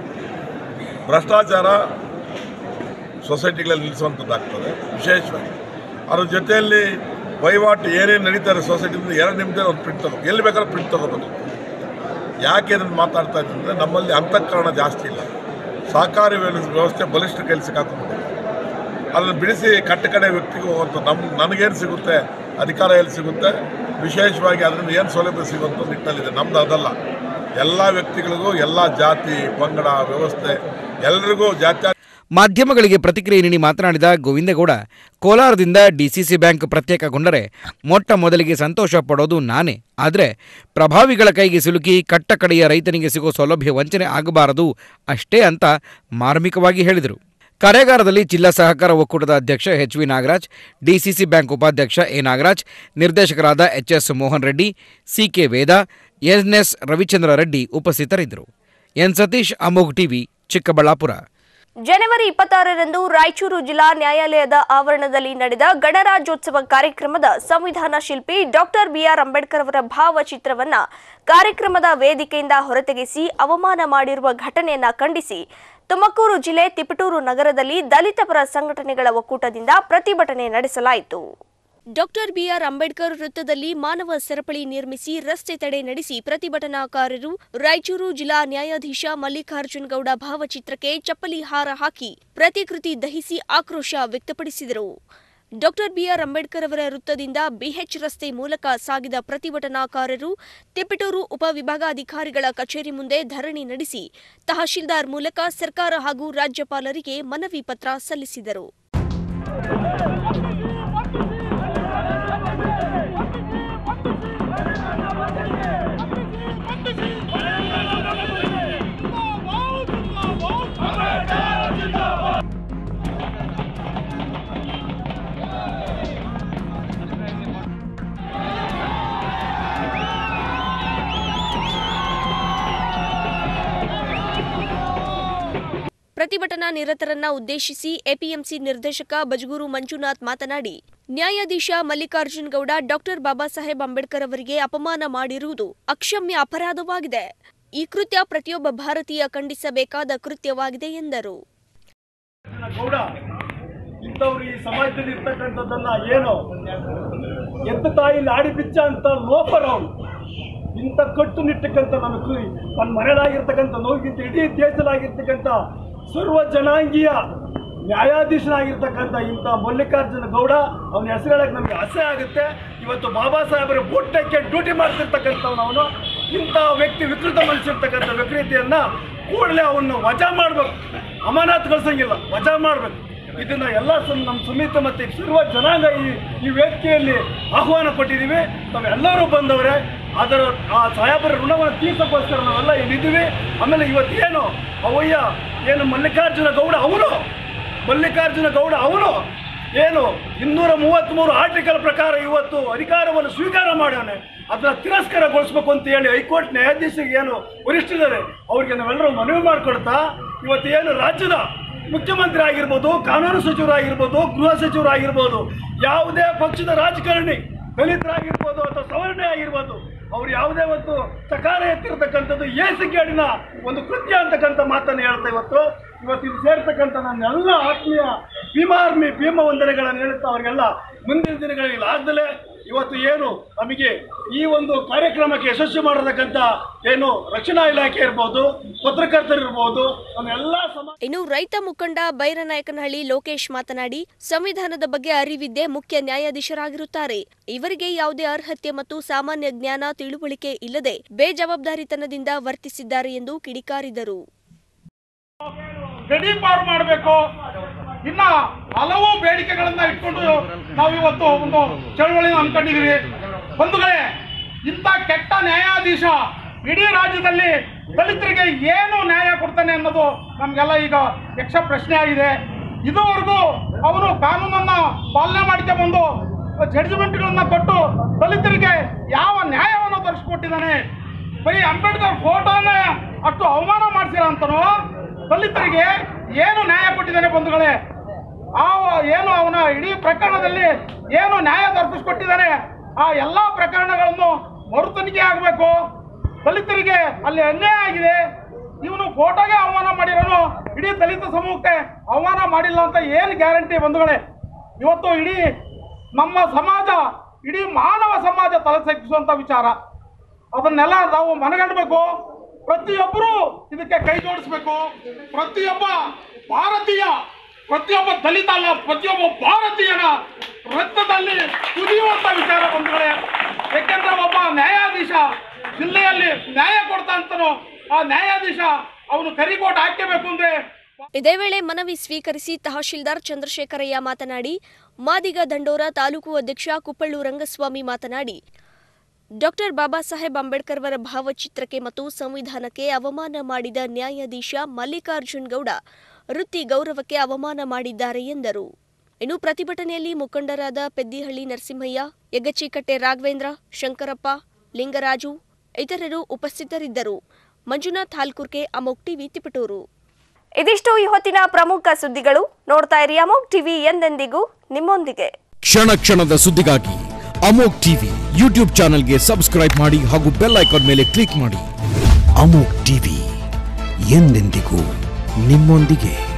ಭ್ರಷ್ಟಾಚಾರ ಸೊಸೈಟಿಗಳಲ್ಲಿ ನಿಲ್ಲಿಸುವಂಥದ್ದಾಗ್ತದೆ. ವಿಶೇಷವಾಗಿ ಅದ್ರ ಜೊತೆಯಲ್ಲಿ ವಹಿವಾಟು ಏನೇನು ನಡೀತಾರೆ ಸೊಸೈಟಿಯಿಂದ 2 ನಿಮಿಷದಲ್ಲಿ ಒಂದು ಪ್ರಿಂಟ್ ತಗೋಬೇಕು, ಎಲ್ಲಿ ಬೇಕಾದ್ರೂ ಪ್ರಿಂಟ್ ತಗೋಬೇಕು. ಯಾಕೆ ಇದನ್ನು ಮಾತಾಡ್ತಾ ಇದ್ದೀನಿ ಅಂದರೆ, ನಮ್ಮಲ್ಲಿ ಅಂತಃಕರಣ ಜಾಸ್ತಿ ಇಲ್ಲ. ಸಹಕಾರಿ ವ್ಯವಸ್ಥೆ ಬಲಿಷ್ಠ ಕೈಲಿ ಸಿಕ್ಕಾಕೊಂಡ್ಬಿಟ್ಟಿದೆ. ಅದನ್ನು ಬಿಡಿಸಿ ಕಟ್ಟ ಕಡೆ ವ್ಯಕ್ತಿಗೂ ಹೋಗುವಂಥ ನನಗೇನು ಸಿಗುತ್ತೆ, ಅಧಿಕಾರ ಎಲ್ಲಿ ಸಿಗುತ್ತೆ, ವಿಶೇಷವಾಗಿ ಅದರಿಂದ ಏನು ಸೌಲಭ್ಯ ಸಿಗುವಂಥ ನಿಟ್ಟಿನಲ್ಲಿದೆ. ನಮ್ಮದು ಅದಲ್ಲ. ಎಲ್ಲ ವ್ಯಕ್ತಿಗಳಿಗೂ, ಎಲ್ಲ ಜಾತಿ ಪಂಗಡ ವ್ಯವಸ್ಥೆ ಎಲ್ಲರಿಗೂ ಜಾತಿ. ಮಾಧ್ಯಮಗಳಿಗೆ ಪ್ರತಿಕ್ರಿಯೆ ನೀಡಿ ಮಾತನಾಡಿದ ಗೋವಿಂದೇಗೌಡ, ಕೋಲಾರದಿಂದ ಡಿಸಿಸಿ ಬ್ಯಾಂಕ್ ಪ್ರತ್ಯೇಕಗೊಂಡರೆ ಮೊಟ್ಟ ಮೊದಲಿಗೆ ಸಂತೋಷ ಪಡೋದು ನಾನೇ. ಆದರೆ ಪ್ರಭಾವಿಗಳ ಕೈಗೆ ಸಿಲುಕಿ ಕಟ್ಟ ಕಡೆಯ ರೈತನಿಗೆ ಸಿಗೋ ಸೌಲಭ್ಯ ವಂಚನೆ ಆಗಬಾರದು ಅಷ್ಟೇ ಅಂತ ಮಾರ್ಮಿಕವಾಗಿ ಹೇಳಿದರು. ಕಾರ್ಯಾಗಾರದಲ್ಲಿ ಜಿಲ್ಲಾ ಸಹಕಾರ ಒಕ್ಕೂಟದ ಅಧ್ಯಕ್ಷ ಎಚ್.ವಿ. ನಾಗರಾಜ್, ಡಿಸಿಸಿ ಬ್ಯಾಂಕ್ ಉಪಾಧ್ಯಕ್ಷ ಎ. ನಾಗರಾಜ್, ನಿರ್ದೇಶಕರಾದ H S. Mohan Reddy, C K. Veda, N S. Ravichandra Reddy ಉಪಸ್ಥಿತರಿದ್ದರು. ಎನ್. ಸತೀಶ್, ಅಮೋಘ್ ಟಿವಿ, ಚಿಕ್ಕಬಳ್ಳಾಪುರ. ಜನವರಿ 26ರಂದು ರಾಯಚೂರು ಜಿಲ್ಲಾ ನ್ಯಾಯಾಲಯದ ಆವರಣದಲ್ಲಿ ನಡೆದ ಗಣರಾಜ್ಯೋತ್ಸವ ಕಾರ್ಯಕ್ರಮದ ಸಂವಿಧಾನ ಶಿಲ್ಪಿ ಡಾಕ್ಟರ್ ಬಿಆರ್ ಅಂಬೇಡ್ಕರ್ ಅವರ ಭಾವಚಿತ್ರವನ್ನ ಕಾರ್ಯಕ್ರಮದ ವೇದಿಕೆಯಿಂದ ಹೊರತೆಗೆಸಿ ಅವಮಾನ ಮಾಡಿರುವ ಘಟನೆಯನ್ನ ಖಂಡಿಸಿ ತುಮಕೂರು ಜಿಲ್ಲೆ ತಿಪಟೂರು ನಗರದಲ್ಲಿ ದಲಿತ ಪರ ಸಂಘಟನೆಗಳ ಒಕ್ಕೂಟದಿಂದ ಪ್ರತಿಭಟನೆ ನಡೆಸಲಾಯಿತು. ಡಾಕ್ಟರ್ ಬಿಆರ್ ಅಂಬೇಡ್ಕರ್ ವೃತ್ತದಲ್ಲಿ ಮಾನವ ಸರಪಳಿ ನಿರ್ಮಿಸಿ ರಸ್ತೆ ತಡೆ ನಡೆಸಿ ಪ್ರತಿಭಟನಾಕಾರರು ರಾಯಚೂರು ಜಿಲ್ಲಾ ನ್ಯಾಯಾಧೀಶ ಮಲ್ಲಿಕಾರ್ಜುನ್ ಗೌಡ ಭಾವಚಿತ್ರಕ್ಕೆ ಚಪ್ಪಲಿ ಹಾರ ಹಾಕಿ ಪ್ರತಿಕೃತಿ ದಹಿಸಿ ಆಕ್ರೋಶ ವ್ಯಕ್ತಪಡಿಸಿದರು. ಡಾಕ್ಟರ್ ಬಿಆರ್ ಅಂಬೇಡ್ಕರ್ ಅವರ ವೃತ್ತದಿಂದ ಬಿಎಚ್ ರಸ್ತೆ ಮೂಲಕ ಸಾಗಿದ ಪ್ರತಿಭಟನಾಕಾರರು ತಿಪಟೂರು ಉಪವಿಭಾಗಾಧಿಕಾರಿಗಳ ಕಚೇರಿ ಮುಂದೆ ಧರಣಿ ನಡೆಸಿ ತಹಶೀಲ್ದಾರ್ ಮೂಲಕ ಸರ್ಕಾರ ಹಾಗೂ ರಾಜ್ಯಪಾಲರಿಗೆ ಮನವಿ ಪತ್ರ ಸಲ್ಲಿಸಿದರು. ಪ್ರತಿಭಟನಾ ನಿರತರನ್ನ ಉದ್ದೇಶಿಸಿ ಎಪಿಎಂಸಿ ನಿರ್ದೇಶಕ ಬಜಗೂರು ಮಂಜುನಾಥ್ ಮಾತನಾಡಿ, ನ್ಯಾಯಾಧೀಶ ಮಲ್ಲಿಕಾರ್ಜುನ್ ಗೌಡ ಡಾಕ್ಟರ್ ಬಾಬಾ ಸಾಹೇಬ್ ಅಂಬೇಡ್ಕರ್ ಅವರಿಗೆ ಅಪಮಾನ ಮಾಡಿರುವುದು ಅಕ್ಷಮ್ಯ ಅಪರಾಧವಾಗಿದೆ. ಈ ಕೃತ್ಯ ಪ್ರತಿಯೊಬ್ಬ ಭಾರತೀಯ ಖಂಡಿಸಬೇಕಾದ ಕೃತ್ಯವಾಗಿದೆ ಎಂದರು. ಇಂಥವ್ರು ಈ ಸಮಾಜದಲ್ಲಿ ಇರ್ತಕ್ಕಂಥದ್ದನ್ನ ಏನು ಎದ್ದ ತಾಯಿ ಲಾಡಿ ಬಿಚ್ಚ ಅಂತ ಲೋಪರವನು ಇಂಥ ಕಟ್ಟುನಿಟ್ಟಕ್ಕಂಥ ನನ್ನ ಮನೆಯಲ್ಲಾಗಿರ್ತಕ್ಕಂಥ ನೋವಿಗಿಂತ ಇಡೀ ದೇಶದಲ್ಲಾಗಿರ್ತಕ್ಕಂಥ ಸರ್ವ ಜನಾಂಗೀಯ ನ್ಯಾಯಾಧೀಶನಾಗಿರ್ತಕ್ಕಂಥ ಇಂಥ ಮಲ್ಲಿಕಾರ್ಜುನ ಗೌಡ ಅವನ ಹೆಸರು ಹೇಳಕ್ಕೆ ನಮಗೆ ಅಸಹ್ಯ ಆಗುತ್ತೆ. ಇವತ್ತು ಬಾಬಾ ಸಾಹೇಬರ ಬುಟ್ಟಕ್ಕೆ ಡ್ಯೂಟಿ ಮಾಡ್ತಿರ್ತಕ್ಕಂಥವನು ಅವನು. ಇಂಥ ವ್ಯಕ್ತಿ ವಿಕೃತ ಮನಸ್ಸಿರ್ತಕ್ಕಂಥ ವಿಕೃತಿಯನ್ನು ಕೂಡಲೇ ಅವನ್ನ ವಜಾ ಮಾಡಬೇಕು, ಅಮಾನತ್ ಕಳ್ಸಂಗಿಲ್ಲ, ವಜಾ ಮಾಡಬೇಕು. ಇದನ್ನು ಎಲ್ಲ ನಮ್ಮ ಸಮಿತಿ ಮತ್ತು ಸರ್ವ ಜನಾಂಗ ಈ ವೇದಿಕೆಯಲ್ಲಿ ಆಹ್ವಾನ ಕೊಟ್ಟಿದ್ದೀವಿ. ತಾವೆಲ್ಲರೂ ಬಂದವರೇ. ಅದರ ಆ ಸಾಹೇಬರ ಋಣವನ್ನು ತೀರ್ಸೋಕ್ಕೋಸ್ಕರ ನಾವೆಲ್ಲ ಇಲ್ಲಿದ್ದೀವಿ. ಆಮೇಲೆ ಇವತ್ತೇನು ಅವಯ್ಯ ಏನು ಮಲ್ಲಿಕಾರ್ಜುನ ಗೌಡ ಅವನು ಏನು 233 ಆರ್ಟಿಕಲ್ ಪ್ರಕಾರ ಇವತ್ತು ಅಧಿಕಾರವನ್ನು ಸ್ವೀಕಾರ ಮಾಡೋಣ, ಅದನ್ನ ತಿರಸ್ಕಾರಗೊಳಿಸಬೇಕು ಅಂತ ಹೇಳಿ ಹೈಕೋರ್ಟ್ ನ್ಯಾಯಾಧೀಶರಿಗೆ ಏನು ವರಿಷ್ಠರಿದ್ದಾರೆ ಅವರಿಗೆ ನಾವೆಲ್ಲರೂ ಮನವಿ ಮಾಡಿಕೊಡ್ತಾ, ಇವತ್ತು ಏನು ರಾಜ್ಯದ ಮುಖ್ಯಮಂತ್ರಿ ಆಗಿರ್ಬೋದು, ಕಾನೂನು ಸಚಿವರಾಗಿರ್ಬೋದು, ಗೃಹ ಸಚಿವರಾಗಿರ್ಬೋದು, ಯಾವುದೇ ಪಕ್ಷದ ರಾಜಕಾರಣಿ, ದಲಿತರಾಗಿರ್ಬೋದು ಅಥವಾ ಸವರ್ಣ ಆಗಿರ್ಬೋದು, ಅವ್ರು ಯಾವುದೇ ಒಂದು ತಕಾರ ಎತ್ತಿರ್ತಕ್ಕಂಥದ್ದು ಏಸಿಗೇಡಿನ ಒಂದು ಕೃತ್ಯ ಅಂತಕ್ಕಂಥ ಮಾತನ್ನು ಹೇಳ್ತಾ ಇವತ್ತು ಇದು ಸೇರ್ತಕ್ಕಂಥ ನನ್ನೆಲ್ಲ ಆತ್ಮೀಯ ಭೀಮ ವಂದನೆಗಳನ್ನು ಹೇಳುತ್ತಾ ಅವರಿಗೆಲ್ಲ ಮುಂದಿನ ದಿನಗಳಲ್ಲಿ ಆಗದಲೇ ಇವತ್ತು ಏನು ನಮಗೆ ಈ ಒಂದು ಕಾರ್ಯಕ್ರಮಕ್ಕೆ ಯಶಸ್ವಿ ಮಾಡತಕ್ಕಂಥ ಏನು ರಕ್ಷಣಾ ಇಲಾಖೆ ಇರ್ಬೋದು, ಪತ್ರಕರ್ತರಿರ್ಬೋದು, ನಮ್ಮೆಲ್ಲ ಇನ್ನು ರೈತ ಮುಖಂಡ ಬೈರನಾಯಕನಹಳ್ಳಿ ಲೋಕೇಶ್ ಮಾತನಾಡಿ, ಸಂವಿಧಾನದ ಬಗ್ಗೆ ಅರಿವಿದ್ದೇ ಮುಖ್ಯ ನ್ಯಾಯಾಧೀಶರಾಗಿರುತ್ತಾರೆ. ಇವರಿಗೆ ಯಾವುದೇ ಅರ್ಹತೆ ಮತ್ತು ಸಾಮಾನ್ಯ ಜ್ಞಾನ ತಿಳುವಳಿಕೆ ಇಲ್ಲದೆ ಬೇಜವಾಬ್ದಾರಿತನದಿಂದ ವರ್ತಿಸಿದ್ದಾರೆ ಎಂದು ಕಿಡಿಕಾರಿದರು. ಗಡೀಪಾರು ಮಾಡಬೇಕು. ಇನ್ನ ಹಲವು ಬೇಡಿಕೆಗಳನ್ನ ಇಟ್ಕೊಂಡು ನಾವು ಇವತ್ತು ಒಂದು ಚಳವಳಿನ ಹಮ್ಮಿಕೊಂಡಿದ್ದೀವಿ. ಬಂಧುಗಳೇ, ಇಂಥ ಕೆಟ್ಟ ನ್ಯಾಯಾಧೀಶ ಇಡೀ ರಾಜ್ಯದಲ್ಲಿ ದಲಿತರಿಗೆ ಏನು ನ್ಯಾಯ ಕೊಡ್ತಾನೆ ಅನ್ನೋದು ನಮಗೆಲ್ಲ ಈಗ ಯಕ್ಷ ಪ್ರಶ್ನೆ ಆಗಿದೆ. ಇದುವರೆಗೂ ಅವನು ಕಾನೂನನ್ನ ಪಾಲನೆ ಮಾಡ್ಕೊಂಡ್ಬಂದು ಜಡ್ಜ್ಮೆಂಟ್ಗಳನ್ನ ಕೊಟ್ಟು ದಲಿತರಿಗೆ ಯಾವ ನ್ಯಾಯವನ್ನು ತರಿಸ್ಕೊಟ್ಟಿದ್ದಾನೆ. ಬರೀ ಅಂಬೇಡ್ಕರ್ ಫೋಟೋನ ಅಷ್ಟು ಅವಮಾನ ಮಾಡ್ಸಿರ ಅಂತನೋ ದಲಿತರಿಗೆ ಏನು ನ್ಯಾಯ ಕೊಟ್ಟಿದ್ದಾನೆ ಬಂಧುಗಳೇ? ಏನು ಅವನ ಇಡೀ ಪ್ರಕರಣದಲ್ಲಿ ಏನು ನ್ಯಾಯ ದೊರಕಿಸ್ಕೊಟ್ಟಿದ್ದಾನೆ, ಆ ಎಲ್ಲ ಪ್ರಕರಣಗಳನ್ನು ಮರು ತನಿಖೆ ಆಗಬೇಕು. ದಲಿತರಿಗೆ ಅಲ್ಲಿ ಅನ್ಯಾಯ ಆಗಿದೆ. ಇವನು ಫೋಟೋಗೆ ಅವಮಾನ ಮಾಡಿರೋನು ಇಡೀ ದಲಿತ ಸಮೂಹಕ್ಕೆ ಅವಮಾನ ಮಾಡಿಲ್ಲ ಅಂತ ಏನು ಗ್ಯಾರಂಟಿ ಬಂಧುಗಳೇ? ಇವತ್ತು ಇಡೀ ನಮ್ಮ ಸಮಾಜ, ಇಡೀ ಮಾನವ ಸಮಾಜ ತಲೆ ತಗ್ಗಿಸುವಂಥ ವಿಚಾರ. ಅದನ್ನೆಲ್ಲ ನಾವು ಮನಗಂಡಬೇಕು. ಪ್ರತಿಯೊಬ್ಬರು ಇದಕ್ಕೆ ಕೈ ಜೋಡಿಸ್ಬೇಕು. ಪ್ರತಿಯೊಬ್ಬ ಭಾರತೀಯ, ಪ್ರತಿಯೊಬ್ಬ ದಲಿತ ಅಲ್ಲ, ಪ್ರತಿಯೊಬ್ಬ ಭಾರತೀಯನ ರಕ್ತದಲ್ಲಿ ಕುದಿಯುವಂಥ ವಿಚಾರ ಬಂಧುಗಳೇ. ಯಾಕೆಂದ್ರೆ ಒಬ್ಬ ನ್ಯಾಯಾಧೀಶ ಜಿಲ್ಲೆಯಲ್ಲಿ ನ್ಯಾಯ ಕೊಡ್ತಾ ಅಂತನೋ ಆ ನ್ಯಾಯಾಧೀಶ ಅವನು ಕರಿಗೋಟ್ ಹಾಕಬೇಕು ಅಂದ್ರೆ. ಇದೇ ವೇಳೆ ಮನವಿ ಸ್ವೀಕರಿಸಿ ತಹಶೀಲ್ದಾರ್ ಚಂದ್ರಶೇಖರಯ್ಯ ಮಾತನಾಡಿ, ಮಾದಿಗ ದಂಡೋರ ತಾಲೂಕು ಅಧ್ಯಕ್ಷ ಕುಪ್ಪಳ್ಳು ರಂಗಸ್ವಾಮಿ ಮಾತನಾಡಿ, ಡಾಕ್ಟರ್ ಬಾಬಾ ಸಾಹೇಬ್ ಅಂಬೇಡ್ಕರ್ ಅವರ ಭಾವಚಿತ್ರಕ್ಕೆ ಮತ್ತು ಸಂವಿಧಾನಕ್ಕೆ ಅವಮಾನ ಮಾಡಿದ ನ್ಯಾಯಾಧೀಶ ಮಲ್ಲಿಕಾರ್ಜುನ್ ಗೌಡ ವೃತ್ತಿ ಗೌರವಕ್ಕೆ ಅವಮಾನ ಮಾಡಿದ್ದಾರೆ ಎಂದರು. ಇನ್ನು ಪ್ರತಿಭಟನೆಯಲ್ಲಿ ಮುಖಂಡರಾದ ಪೆದ್ದಿಹಳ್ಳಿ ನರಸಿಂಹಯ್ಯ, ಯಗಚಿಕಟ್ಟೆ ರಾಘವೇಂದ್ರ, ಶಂಕರಪ್ಪ, ಲಿಂಗರಾಜು ಇತರರು ಉಪಸ್ಥಿತರಿದ್ದರು. ಮಂಜುನಾಥ್ ಹಾಲ್ಕುರ್ಕೆ, ಅಮೋಕ್ ಟಿವಿ, ತಿಪಟೂರು. ಇದಿಷ್ಟು ಈ ಹೊತ್ತಿನ ಪ್ರಮುಖ ಸುದ್ದಿಗಳು. ನೋಡ್ತಾ ಇರಿ ಅಮೋಕ್ ಟಿವಿ, ಎಂದೆಂದಿಗೂ ನಿಮ್ಮೊಂದಿಗೆ. ಕ್ಷಣ ಕ್ಷಣದ ಸುದ್ದಿಗಾಗಿ ಅಮೋಕ್ ಟಿವಿ ಯೂಟ್ಯೂಬ್ ಚಾನೆಲ್ಗೆ ಸಬ್ಸ್ಕ್ರೈಬ್ ಮಾಡಿ ಹಾಗೂ ಬೆಲ್ ಐಕಾನ್ ಮೇಲೆ ಕ್ಲಿಕ್ ಮಾಡಿ. ಅಮೋಕ್ ಟಿವಿ, ಎಂದೆಂದಿಗೂ ನಿಮ್ಮೊಂದಿಗೆ.